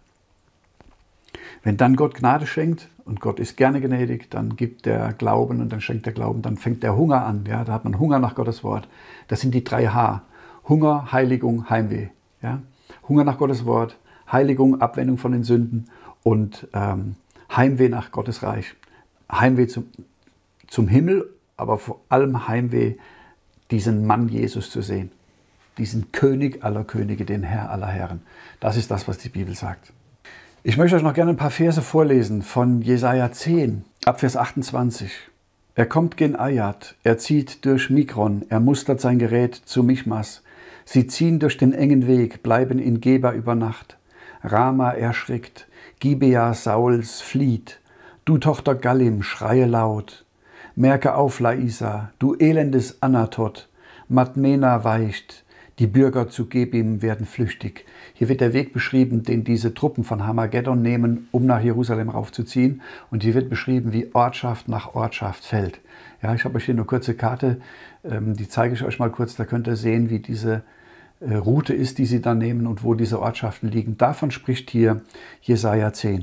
Wenn dann Gott Gnade schenkt und Gott ist gerne gnädig, dann gibt der Glauben und dann schenkt der Glauben, dann fängt der Hunger an. Ja, da hat man Hunger nach Gottes Wort. Das sind die 3 H. Hunger, Heiligung, Heimweh. Ja? Hunger nach Gottes Wort, Heiligung, Abwendung von den Sünden und Heimweh nach Gottes Reich. Heimweh zum Himmel, aber vor allem Heimweh, diesen Mann Jesus zu sehen. Diesen König aller Könige, den Herr aller Herren. Das ist das, was die Bibel sagt. Ich möchte euch noch gerne ein paar Verse vorlesen von Jesaja 10, ab Vers 28. Er kommt gen Ayat, er zieht durch Mikron, er mustert sein Gerät zu Michmas. Sie ziehen durch den engen Weg, bleiben in Geba über Nacht. Rama erschrickt, Gibea Sauls flieht. Du Tochter Gallim, schreie laut. Merke auf, Laisa, du elendes Anatot. Madmena weicht, die Bürger zu Gebim werden flüchtig. Hier wird der Weg beschrieben, den diese Truppen von Hamageddon nehmen, um nach Jerusalem raufzuziehen. Und hier wird beschrieben, wie Ortschaft nach Ortschaft fällt. Ja, ich habe euch hier eine kurze Karte, die zeige ich euch mal kurz. Da könnt ihr sehen, wie diese Route ist, die sie dann nehmen und wo diese Ortschaften liegen. Davon spricht hier Jesaja 10.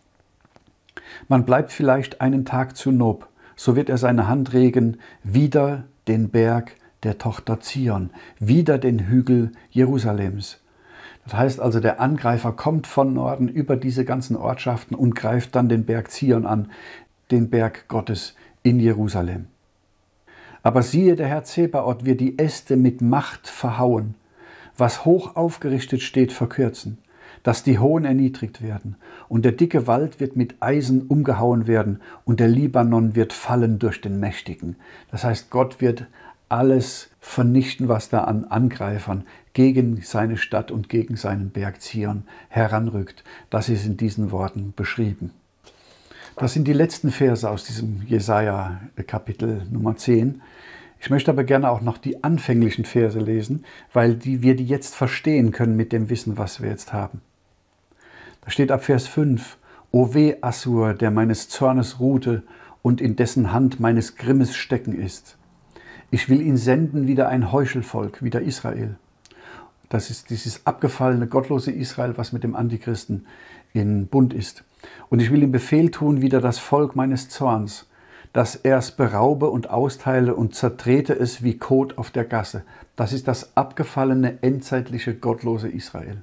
Man bleibt vielleicht einen Tag zu Nob, so wird er seine Hand regen, wider den Berg der Tochter Zion, wider den Hügel Jerusalems. Das heißt also, der Angreifer kommt von Norden über diese ganzen Ortschaften und greift dann den Berg Zion an, den Berg Gottes in Jerusalem. Aber siehe, der Herr Zebaoth wird die Äste mit Macht verhauen, was hoch aufgerichtet steht, verkürzen, dass die Hohen erniedrigt werden, und der dicke Wald wird mit Eisen umgehauen werden, und der Libanon wird fallen durch den Mächtigen. Das heißt, Gott wird alles vernichten, was da an Angreifern gegen seine Stadt und gegen seinen Berg Zion heranrückt. Das ist in diesen Worten beschrieben. Das sind die letzten Verse aus diesem Jesaja Kapitel Nummer 10. Ich möchte aber gerne auch noch die anfänglichen Verse lesen, weil wir die jetzt verstehen können mit dem Wissen, was wir jetzt haben. Da steht ab Vers 5, O weh, Assur, der meines Zornes ruhte und in dessen Hand meines Grimmes Stecken ist. Ich will ihn senden wieder ein Heuchelvolk, wieder Israel. Das ist dieses abgefallene, gottlose Israel, was mit dem Antichristen in Bund ist. Und ich will ihm Befehl tun, wider das Volk meines Zorns, dass er es beraube und austeile und zertrete es wie Kot auf der Gasse. Das ist das abgefallene, endzeitliche, gottlose Israel.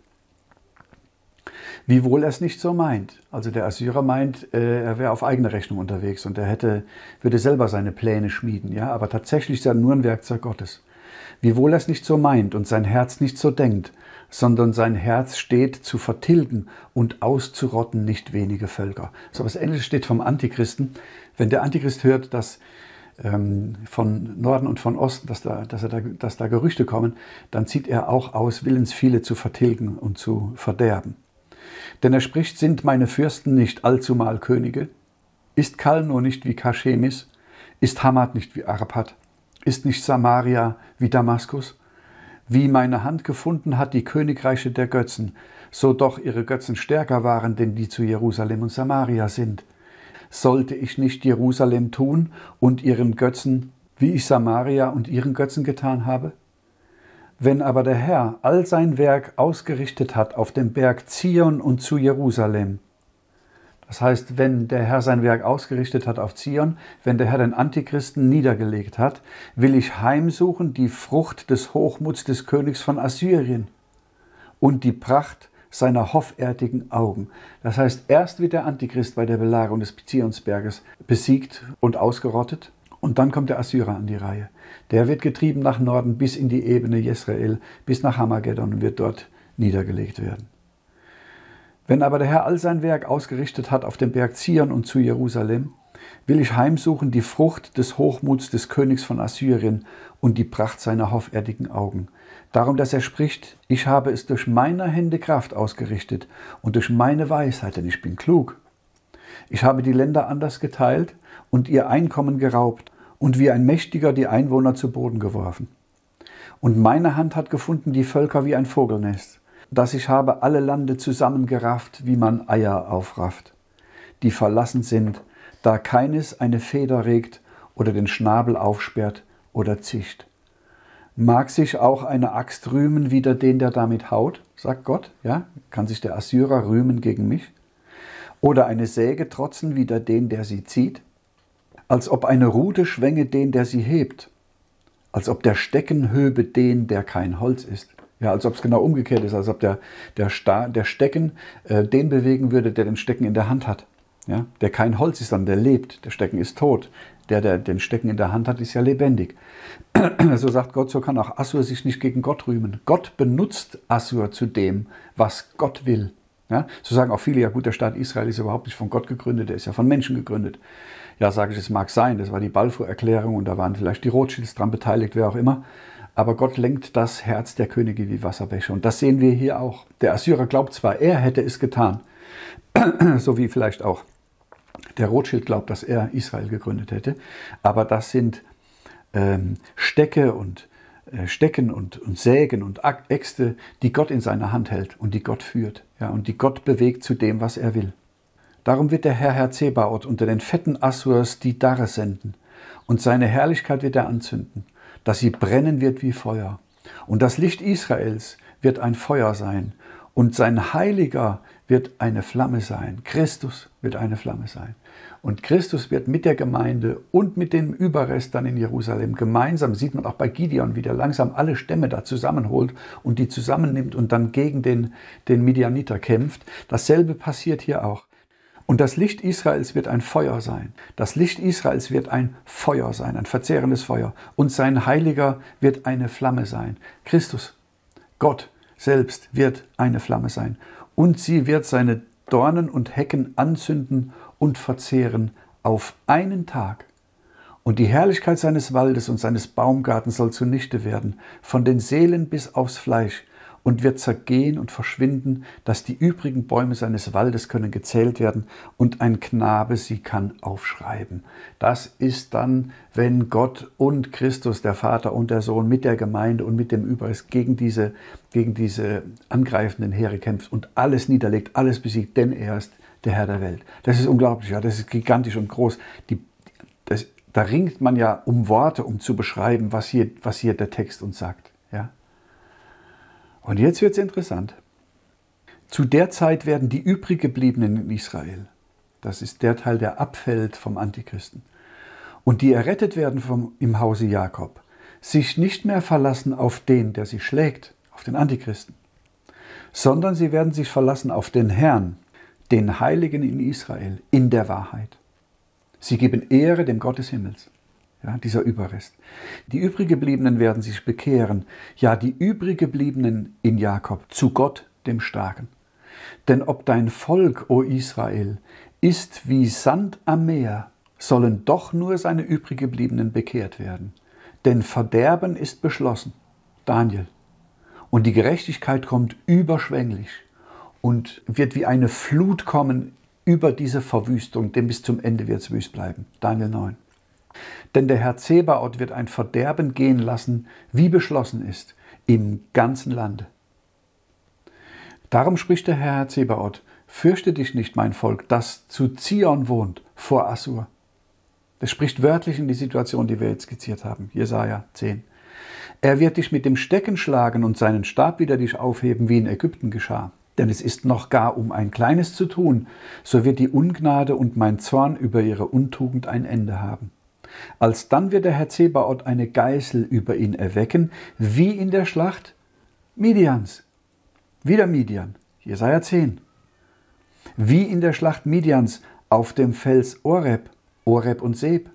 Wiewohl er es nicht so meint. Also der Assyrer meint, er wäre auf eigene Rechnung unterwegs und er würde selber seine Pläne schmieden. Ja? Aber tatsächlich ist er nur ein Werkzeug Gottes. Wiewohl er es nicht so meint und sein Herz nicht so denkt, sondern sein Herz steht zu vertilgen und auszurotten nicht wenige Völker. So was Ähnliches steht vom Antichristen. Wenn der Antichrist hört, dass von Norden und von Osten, dass da Gerüchte kommen, dann zieht er auch aus, willens viele zu vertilgen und zu verderben. Denn er spricht, sind meine Fürsten nicht allzumal Könige? Ist Kalno nicht wie Karschemis? Ist Hamat nicht wie Arpad? Ist nicht Samaria wie Damaskus? Wie meine Hand gefunden hat die Königreiche der Götzen, so doch ihre Götzen stärker waren, denn die zu Jerusalem und Samaria sind. Sollte ich nicht Jerusalem tun und ihren Götzen, wie ich Samaria und ihren Götzen getan habe? Wenn aber der Herr all sein Werk ausgerichtet hat auf dem Berg Zion und zu Jerusalem, das heißt, wenn der Herr sein Werk ausgerichtet hat auf Zion, wenn der Herr den Antichristen niedergelegt hat, will ich heimsuchen die Frucht des Hochmuts des Königs von Assyrien und die Pracht seiner hoffärtigen Augen. Das heißt, erst wird der Antichrist bei der Belagerung des Zionsberges besiegt und ausgerottet und dann kommt der Assyrer an die Reihe. Der wird getrieben nach Norden bis in die Ebene Jesrael, bis nach Hamageddon und wird dort niedergelegt werden. Wenn aber der Herr all sein Werk ausgerichtet hat auf dem Berg Zion und zu Jerusalem, will ich heimsuchen die Frucht des Hochmuts des Königs von Assyrien und die Pracht seiner hoffärtigen Augen. Darum, dass er spricht, ich habe es durch meine Hände Kraft ausgerichtet und durch meine Weisheit, denn ich bin klug. Ich habe die Länder anders geteilt und ihr Einkommen geraubt und wie ein Mächtiger die Einwohner zu Boden geworfen. Und meine Hand hat gefunden die Völker wie ein Vogelnest, dass ich habe alle Lande zusammengerafft, wie man Eier aufrafft, die verlassen sind, da keines eine Feder regt oder den Schnabel aufsperrt oder zischt. Mag sich auch eine Axt rühmen wider den, der damit haut, sagt Gott, ja, kann sich der Assyrer rühmen gegen mich? Oder eine Säge trotzen wider den, der sie zieht? Als ob eine Rute schwänge den, der sie hebt, als ob der Stecken höbe den, der kein Holz ist. Ja, als ob es genau umgekehrt ist, als ob der Stecken den bewegen würde, der den Stecken in der Hand hat. Ja, der kein Holz ist, sondern der lebt. Der Stecken ist tot. Der den Stecken in der Hand hat, ist ja lebendig. So sagt Gott, so kann auch Assur sich nicht gegen Gott rühmen. Gott benutzt Assur zu dem, was Gott will. Ja, so sagen auch viele, ja gut, der Staat Israel ist überhaupt nicht von Gott gegründet, der ist ja von Menschen gegründet. Ja, sage ich, es mag sein, das war die Balfour-Erklärung und da waren vielleicht die Rothschilds dran beteiligt, wer auch immer. Aber Gott lenkt das Herz der Könige wie Wasserbäche. Und das sehen wir hier auch. Der Assyrer glaubt zwar, er hätte es getan, so wie vielleicht auch der Rothschild glaubt, dass er Israel gegründet hätte. Aber das sind Stecken und Sägen und Äxte, die Gott in seiner Hand hält und die Gott führt. Ja, und die Gott bewegt zu dem, was er will. Darum wird der Herr Zebaoth unter den fetten Assurs die Darre senden. Und seine Herrlichkeit wird er anzünden, dass sie brennen wird wie Feuer. Und das Licht Israels wird ein Feuer sein. Und sein Heiliger wird eine Flamme sein. Christus wird eine Flamme sein. Und Christus wird mit der Gemeinde und mit dem Überrest dann in Jerusalem gemeinsam, sieht man auch bei Gideon, wie der langsam alle Stämme da zusammenholt und die zusammennimmt und dann gegen den Midianiter kämpft. Dasselbe passiert hier auch. Und das Licht Israels wird ein Feuer sein. Das Licht Israels wird ein Feuer sein, ein verzehrendes Feuer. Und sein Heiliger wird eine Flamme sein. Christus, Gott selbst wird eine Flamme sein. Und sie wird seine Dornen und Hecken anzünden und verzehren auf einen Tag. Und die Herrlichkeit seines Waldes und seines Baumgartens soll zunichte werden, von den Seelen bis aufs Fleisch, und wird zergehen und verschwinden, dass die übrigen Bäume seines Waldes können gezählt werden und ein Knabe sie kann aufschreiben. Das ist dann, wenn Gott und Christus, der Vater und der Sohn, mit der Gemeinde und mit dem Überrest gegen diese angreifenden Heere kämpft und alles niederlegt, alles besiegt, denn er ist der Herr der Welt. Das ist unglaublich, ja, das ist gigantisch und groß. Da ringt man ja um Worte, um zu beschreiben, was hier der Text uns sagt. Ja? Und jetzt wird es interessant. Zu der Zeit werden die übrig gebliebenen in Israel, das ist der Teil, der abfällt vom Antichristen, und die errettet werden im Hause Jakob, sich nicht mehr verlassen auf den, der sie schlägt, auf den Antichristen, sondern sie werden sich verlassen auf den Herrn, den Heiligen in Israel, in der Wahrheit. Sie geben Ehre dem Gott des Himmels. Ja, dieser Überrest. Die übriggebliebenen werden sich bekehren, ja, die übriggebliebenen in Jakob, zu Gott, dem Starken. Denn ob dein Volk, o Israel, ist wie Sand am Meer, sollen doch nur seine übriggebliebenen bekehrt werden. Denn Verderben ist beschlossen. Daniel. Und die Gerechtigkeit kommt überschwänglich und wird wie eine Flut kommen über diese Verwüstung, denn bis zum Ende wird es wüst bleiben. Daniel 9. Denn der Herr Zebaoth wird ein Verderben gehen lassen, wie beschlossen ist, im ganzen Lande. Darum spricht der Herr Zebaoth: Fürchte dich nicht, mein Volk, das zu Zion wohnt, vor Assur. Das spricht wörtlich in die Situation, die wir jetzt skizziert haben. Jesaja 10. Er wird dich mit dem Stecken schlagen und seinen Stab wider dich aufheben, wie in Ägypten geschah. Denn es ist noch gar um ein Kleines zu tun, so wird die Ungnade und mein Zorn über ihre Untugend ein Ende haben. Alsdann wird der Herr Zebaoth eine Geißel über ihn erwecken, wie in der Schlacht Midians. Wieder Midian, Jesaja 10. Wie in der Schlacht Midians auf dem Fels Oreb und Seb.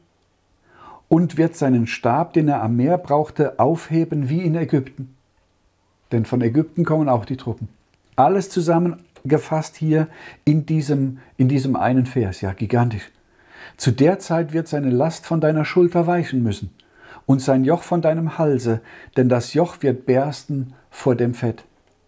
Und wird seinen Stab, den er am Meer brauchte, aufheben wie in Ägypten. Denn von Ägypten kommen auch die Truppen. Alles zusammengefasst hier in diesem einen Vers, ja, gigantisch. Zu der Zeit wird seine Last von deiner Schulter weichen müssen und sein Joch von deinem Halse, denn das Joch wird bersten vor dem Fett.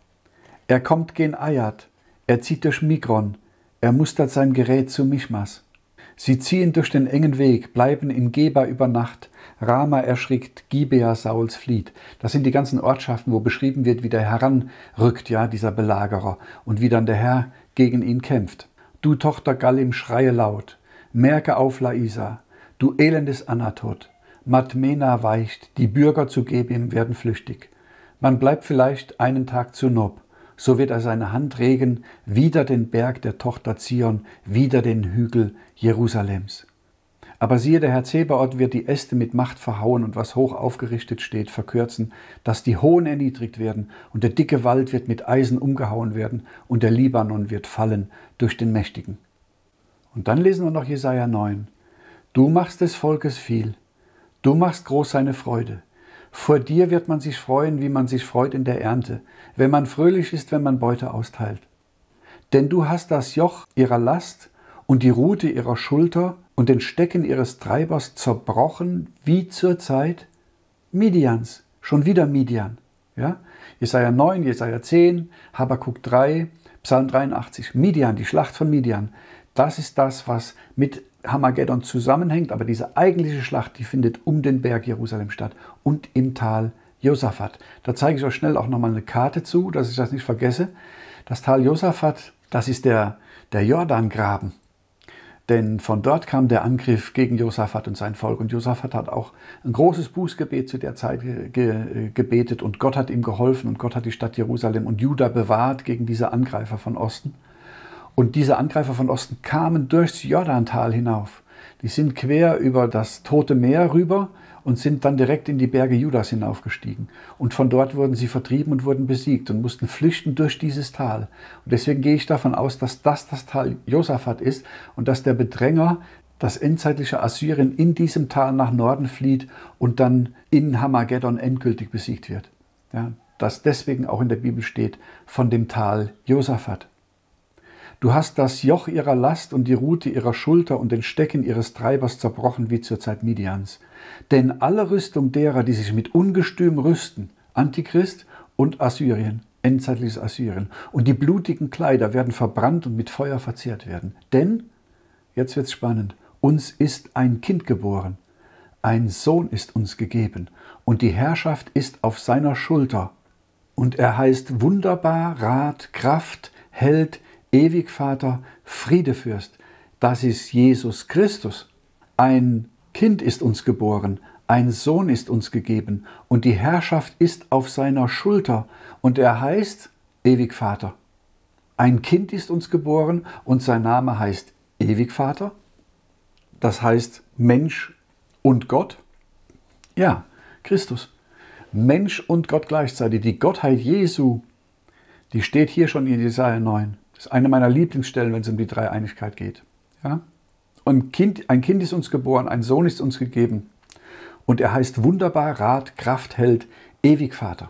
Er kommt gen Ayat, er zieht durch Migron, er mustert sein Gerät zu Michmas. Sie ziehen durch den engen Weg, bleiben in Geba über Nacht. Rama erschrickt, Gibea Sauls flieht. Das sind die ganzen Ortschaften, wo beschrieben wird, wie der heranrückt, ja, dieser Belagerer, und wie dann der Herr gegen ihn kämpft. Du Tochter Gallim, schreie laut. Merke auf, Laisa, du elendes Anatot. Madmena weicht, die Bürger zu Gebim werden flüchtig. Man bleibt vielleicht einen Tag zu Nob. So wird er seine Hand regen, wider den Berg der Tochter Zion, wider den Hügel Jerusalems. Aber siehe, der Herr Zebaoth wird die Äste mit Macht verhauen und was hoch aufgerichtet steht, verkürzen, dass die Hohen erniedrigt werden und der dicke Wald wird mit Eisen umgehauen werden und der Libanon wird fallen durch den Mächtigen. Und dann lesen wir noch Jesaja 9. Du machst des Volkes viel, du machst groß seine Freude. Vor dir wird man sich freuen, wie man sich freut in der Ernte, wenn man fröhlich ist, wenn man Beute austeilt. Denn du hast das Joch ihrer Last und die Rute ihrer Schulter und den Stecken ihres Treibers zerbrochen, wie zur Zeit Midians, schon wieder Midian. Ja? Jesaja 9, Jesaja 10, Habakuk 3, Psalm 83, Midian, die Schlacht von Midian. Das ist das, was mit Hamageddon zusammenhängt, aber diese eigentliche Schlacht, die findet um den Berg Jerusalem statt und im Tal Josaphat. Da zeige ich euch schnell auch nochmal eine Karte zu, dass ich das nicht vergesse. Das Tal Josaphat, das ist der Jordangraben. Denn von dort kam der Angriff gegen Josaphat und sein Volk. Und Josaphat hat auch ein großes Bußgebet zu der Zeit gebetet und Gott hat ihm geholfen und Gott hat die Stadt Jerusalem und Juda bewahrt gegen diese Angreifer von Osten. Und diese Angreifer von Osten kamen durchs Jordantal hinauf. Die sind quer über das Tote Meer rüber und sind dann direkt in die Berge Judas hinaufgestiegen. Und von dort wurden sie vertrieben und wurden besiegt und mussten flüchten durch dieses Tal. Und deswegen gehe ich davon aus, dass das Tal Josaphat ist und dass der Bedränger, das endzeitliche Assyrien, in diesem Tal nach Norden flieht und dann in Hamageddon endgültig besiegt wird. Ja, dass deswegen auch in der Bibel steht von dem Tal Josaphat. Du hast das Joch ihrer Last und die Rute ihrer Schulter und den Stecken ihres Treibers zerbrochen wie zur Zeit Midians. Denn alle Rüstung derer, die sich mit Ungestüm rüsten, Antichrist und Assyrien, endzeitliches Assyrien, und die blutigen Kleider werden verbrannt und mit Feuer verzehrt werden. Denn, jetzt wird's spannend, uns ist ein Kind geboren, ein Sohn ist uns gegeben, und die Herrschaft ist auf seiner Schulter. Und er heißt Wunderbar, Rat, Kraft, Held, Ewigvater, Friedefürst, das ist Jesus Christus. Ein Kind ist uns geboren, ein Sohn ist uns gegeben und die Herrschaft ist auf seiner Schulter und er heißt Ewigvater. Ein Kind ist uns geboren und sein Name heißt Ewigvater. Das heißt Mensch und Gott. Ja, Christus. Mensch und Gott gleichzeitig. Die Gottheit Jesu, die steht hier schon in Jesaja 9. Das ist eine meiner Lieblingsstellen, wenn es um die Dreieinigkeit geht. Ja? Und ein Kind ist uns geboren, ein Sohn ist uns gegeben. Und er heißt Wunderbar, Rat, Kraftheld, Ewigvater.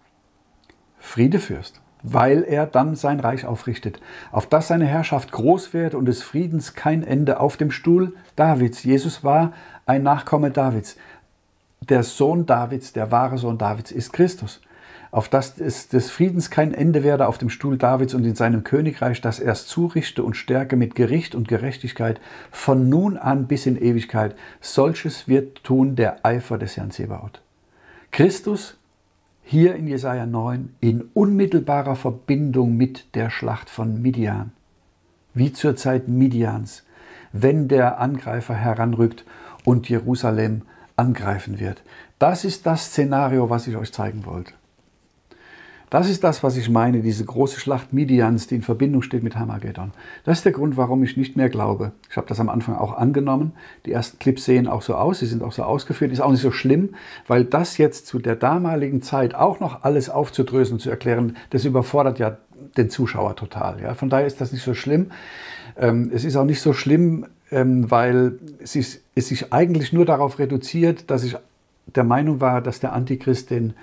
Friedefürst, weil er dann sein Reich aufrichtet, auf das seine Herrschaft groß werde und des Friedens kein Ende auf dem Stuhl Davids. Jesus war ein Nachkomme Davids. Der Sohn Davids, der wahre Sohn Davids ist Christus. Auf das es des Friedens kein Ende werde auf dem Stuhl Davids und in seinem Königreich, das er zurichte und stärke mit Gericht und Gerechtigkeit von nun an bis in Ewigkeit. Solches wird tun der Eifer des Herrn Zebaoth. Christus hier in Jesaja 9 in unmittelbarer Verbindung mit der Schlacht von Midian. Wie zur Zeit Midians, wenn der Angreifer heranrückt und Jerusalem angreifen wird. Das ist das Szenario, was ich euch zeigen wollte. Das ist das, was ich meine, diese große Schlacht Midians, die in Verbindung steht mit Hamageddon. Das ist der Grund, warum ich nicht mehr glaube. Ich habe das am Anfang auch angenommen. Die ersten Clips sehen auch so aus, sie sind auch so ausgeführt. Ist auch nicht so schlimm, weil das jetzt zu der damaligen Zeit auch noch alles aufzudröseln und zu erklären, das überfordert ja den Zuschauer total. Ja? Von daher ist das nicht so schlimm. Es ist auch nicht so schlimm, weil es sich eigentlich nur darauf reduziert, dass ich der Meinung war, dass der Antichrist den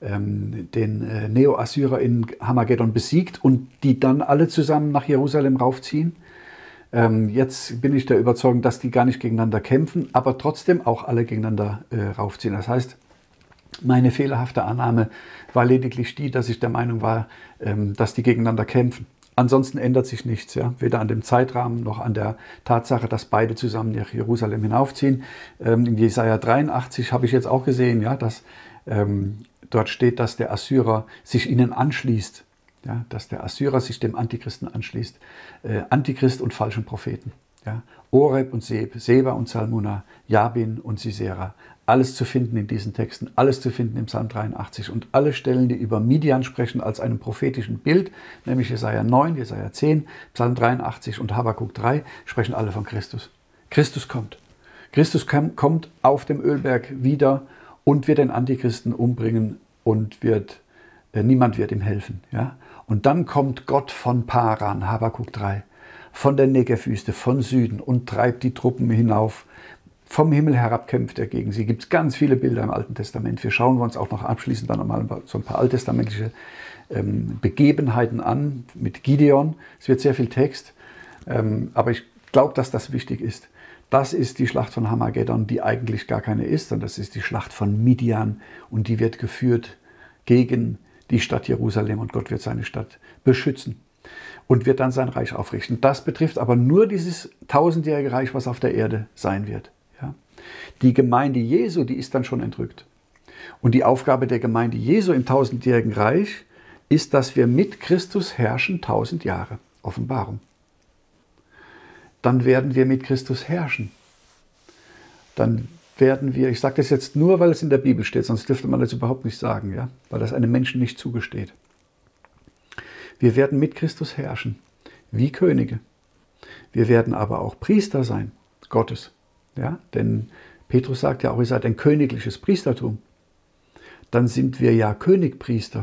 Neo-Assyrer in Hamageddon besiegt und die dann alle zusammen nach Jerusalem raufziehen. Jetzt bin ich der Überzeugung, dass die gar nicht gegeneinander kämpfen, aber trotzdem auch alle gegeneinander raufziehen. Das heißt, meine fehlerhafte Annahme war lediglich die, dass ich der Meinung war, dass die gegeneinander kämpfen. Ansonsten ändert sich nichts, ja? Weder an dem Zeitrahmen noch an der Tatsache, dass beide zusammen nach Jerusalem hinaufziehen. In Jesaja 83 habe ich jetzt auch gesehen, ja, dass dort steht, dass der Assyrer sich ihnen anschließt, ja, dass der Assyrer sich dem Antichristen anschließt. Antichrist und falschen Propheten. Ja. Oreb und Seb, Seba und Salmuna, Jabin und Sisera. Alles zu finden in diesen Texten, alles zu finden im Psalm 83. Und alle Stellen, die über Midian sprechen als einem prophetischen Bild, nämlich Jesaja 9, Jesaja 10, Psalm 83 und Habakuk 3, sprechen alle von Christus. Christus kommt. Christus kommt auf dem Ölberg wieder und wird den Antichristen umbringen und niemand wird ihm helfen. Ja? Und dann kommt Gott von Paran, Habakuk 3, von der Negev-Wüste, von Süden und treibt die Truppen hinauf. Vom Himmel herab kämpft er gegen sie. Gibt es ganz viele Bilder im Alten Testament. Wir schauen uns auch noch abschließend dann nochmal so ein paar alttestamentliche Begebenheiten an mit Gideon. Es wird sehr viel Text, aber ich glaube, dass das wichtig ist. Das ist die Schlacht von Hamageddon, die eigentlich gar keine ist, sondern das ist die Schlacht von Midian und die wird geführt gegen die Stadt Jerusalem und Gott wird seine Stadt beschützen und wird dann sein Reich aufrichten. Das betrifft aber nur dieses tausendjährige Reich, was auf der Erde sein wird. Ja? Die Gemeinde Jesu, die ist dann schon entrückt. Und die Aufgabe der Gemeinde Jesu im tausendjährigen Reich ist, dass wir mit Christus herrschen 1000 Jahre. Offenbarung. Dann werden wir mit Christus herrschen. Dann werden wir, ich sage das jetzt nur, weil es in der Bibel steht, sonst dürfte man das überhaupt nicht sagen, ja? Weil das einem Menschen nicht zugesteht. Wir werden mit Christus herrschen, wie Könige. Wir werden aber auch Priester sein, Gottes. Ja? Denn Petrus sagt ja auch, ihr seid ein königliches Priestertum. Dann sind wir ja Königpriester.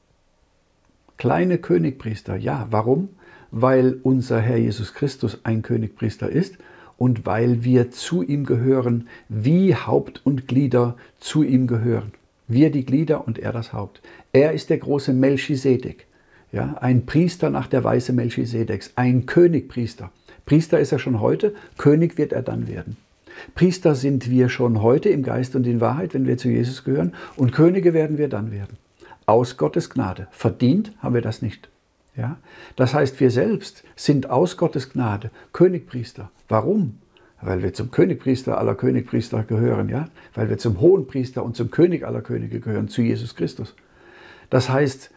Kleine Königpriester, ja. Warum? Weil unser Herr Jesus Christus ein Königpriester ist und weil wir zu ihm gehören, wie Haupt und Glieder zu ihm gehören. Wir die Glieder und er das Haupt. Er ist der große Melchisedek, ja, ein Priester nach der Weise Melchisedeks, ein Königpriester. Priester ist er schon heute, König wird er dann werden. Priester sind wir schon heute im Geist und in Wahrheit, wenn wir zu Jesus gehören, und Könige werden wir dann werden. Aus Gottes Gnade. Verdient haben wir das nicht. Ja? Das heißt, wir selbst sind aus Gottes Gnade Königpriester. Warum? Weil wir zum Königpriester aller Königpriester gehören. Ja? Weil wir zum Hohenpriester und zum König aller Könige gehören, zu Jesus Christus. Das heißt,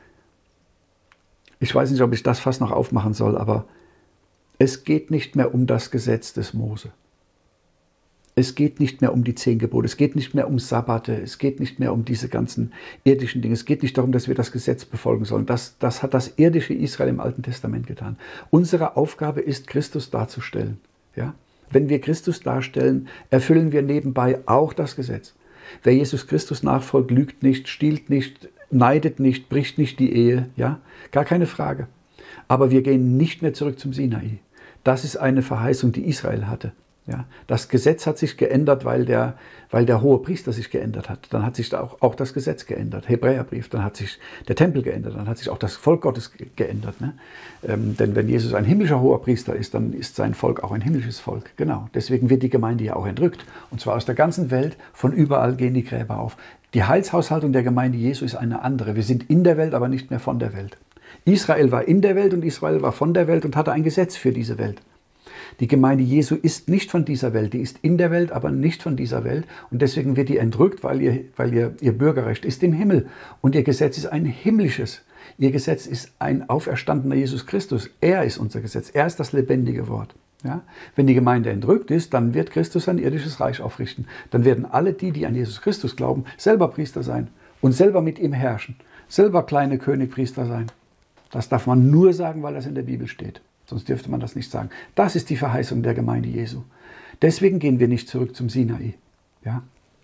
ich weiß nicht, ob ich das fast noch aufmachen soll, aber es geht nicht mehr um das Gesetz des Mose. Es geht nicht mehr um die 10 Gebote, es geht nicht mehr um Sabbate, es geht nicht mehr um diese ganzen irdischen Dinge. Es geht nicht darum, dass wir das Gesetz befolgen sollen. Das hat das irdische Israel im Alten Testament getan. Unsere Aufgabe ist, Christus darzustellen. Ja? Wenn wir Christus darstellen, erfüllen wir nebenbei auch das Gesetz. Wer Jesus Christus nachfolgt, lügt nicht, stiehlt nicht, neidet nicht, bricht nicht die Ehe. Ja? Gar keine Frage. Aber wir gehen nicht mehr zurück zum Sinai. Das ist eine Verheißung, die Israel hatte. Ja, das Gesetz hat sich geändert, weil der hohe Priester sich geändert hat. Dann hat sich auch das Gesetz geändert, Hebräerbrief. Dann hat sich der Tempel geändert, dann hat sich auch das Volk Gottes geändert. Ne? Denn wenn Jesus ein himmlischer hoher Priester ist, dann ist sein Volk auch ein himmlisches Volk. Genau, deswegen wird die Gemeinde ja auch entrückt. Und zwar aus der ganzen Welt, von überall gehen die Gräber auf. Die Heilshaushaltung der Gemeinde Jesu ist eine andere. Wir sind in der Welt, aber nicht mehr von der Welt. Israel war in der Welt und Israel war von der Welt und hatte ein Gesetz für diese Welt. Die Gemeinde Jesu ist nicht von dieser Welt, die ist in der Welt, aber nicht von dieser Welt. Und deswegen wird die entrückt, weil ihr Bürgerrecht ist im Himmel. Und ihr Gesetz ist ein himmlisches. Ihr Gesetz ist ein auferstandener Jesus Christus. Er ist unser Gesetz. Er ist das lebendige Wort. Ja? Wenn die Gemeinde entrückt ist, dann wird Christus ein irdisches Reich aufrichten. Dann werden alle die an Jesus Christus glauben, selber Priester sein und selber mit ihm herrschen. Selber kleine Königpriester sein. Das darf man nur sagen, weil das in der Bibel steht. Sonst dürfte man das nicht sagen. Das ist die Verheißung der Gemeinde Jesu. Deswegen gehen wir nicht zurück zum Sinai. Ja?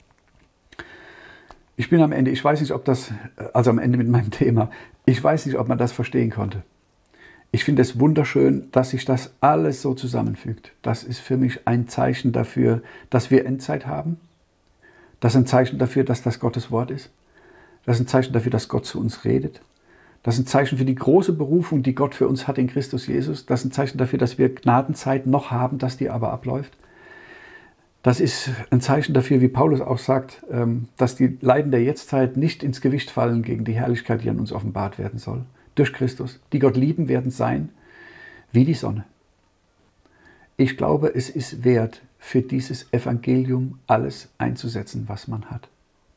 Ich bin am Ende, ich weiß nicht, ob das, also am Ende mit meinem Thema, ich weiß nicht, ob man das verstehen konnte. Ich finde es wunderschön, dass sich das alles so zusammenfügt. Das ist für mich ein Zeichen dafür, dass wir Endzeit haben. Das ist ein Zeichen dafür, dass das Gottes Wort ist. Das ist ein Zeichen dafür, dass Gott zu uns redet. Das ist ein Zeichen für die große Berufung, die Gott für uns hat in Christus Jesus. Das ist ein Zeichen dafür, dass wir Gnadenzeit noch haben, dass die aber abläuft. Das ist ein Zeichen dafür, wie Paulus auch sagt, dass die Leiden der Jetztzeit nicht ins Gewicht fallen gegen die Herrlichkeit, die an uns offenbart werden soll. Durch Christus. Die Gott lieben werden sein wie die Sonne. Ich glaube, es ist wert, für dieses Evangelium alles einzusetzen, was man hat.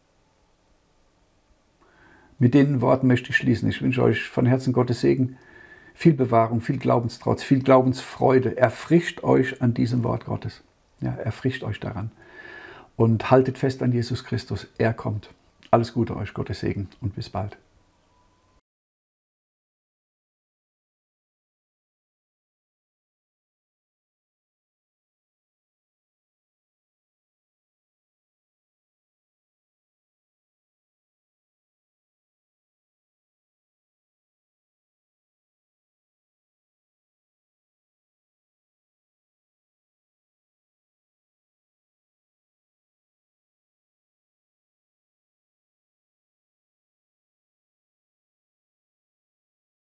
Mit den Worten möchte ich schließen. Ich wünsche euch von Herzen Gottes Segen, viel Bewahrung, viel Glaubenstrotz, viel Glaubensfreude. Erfrischt euch an diesem Wort Gottes. Ja, erfrischt euch daran. Und haltet fest an Jesus Christus. Er kommt. Alles Gute euch, Gottes Segen und bis bald.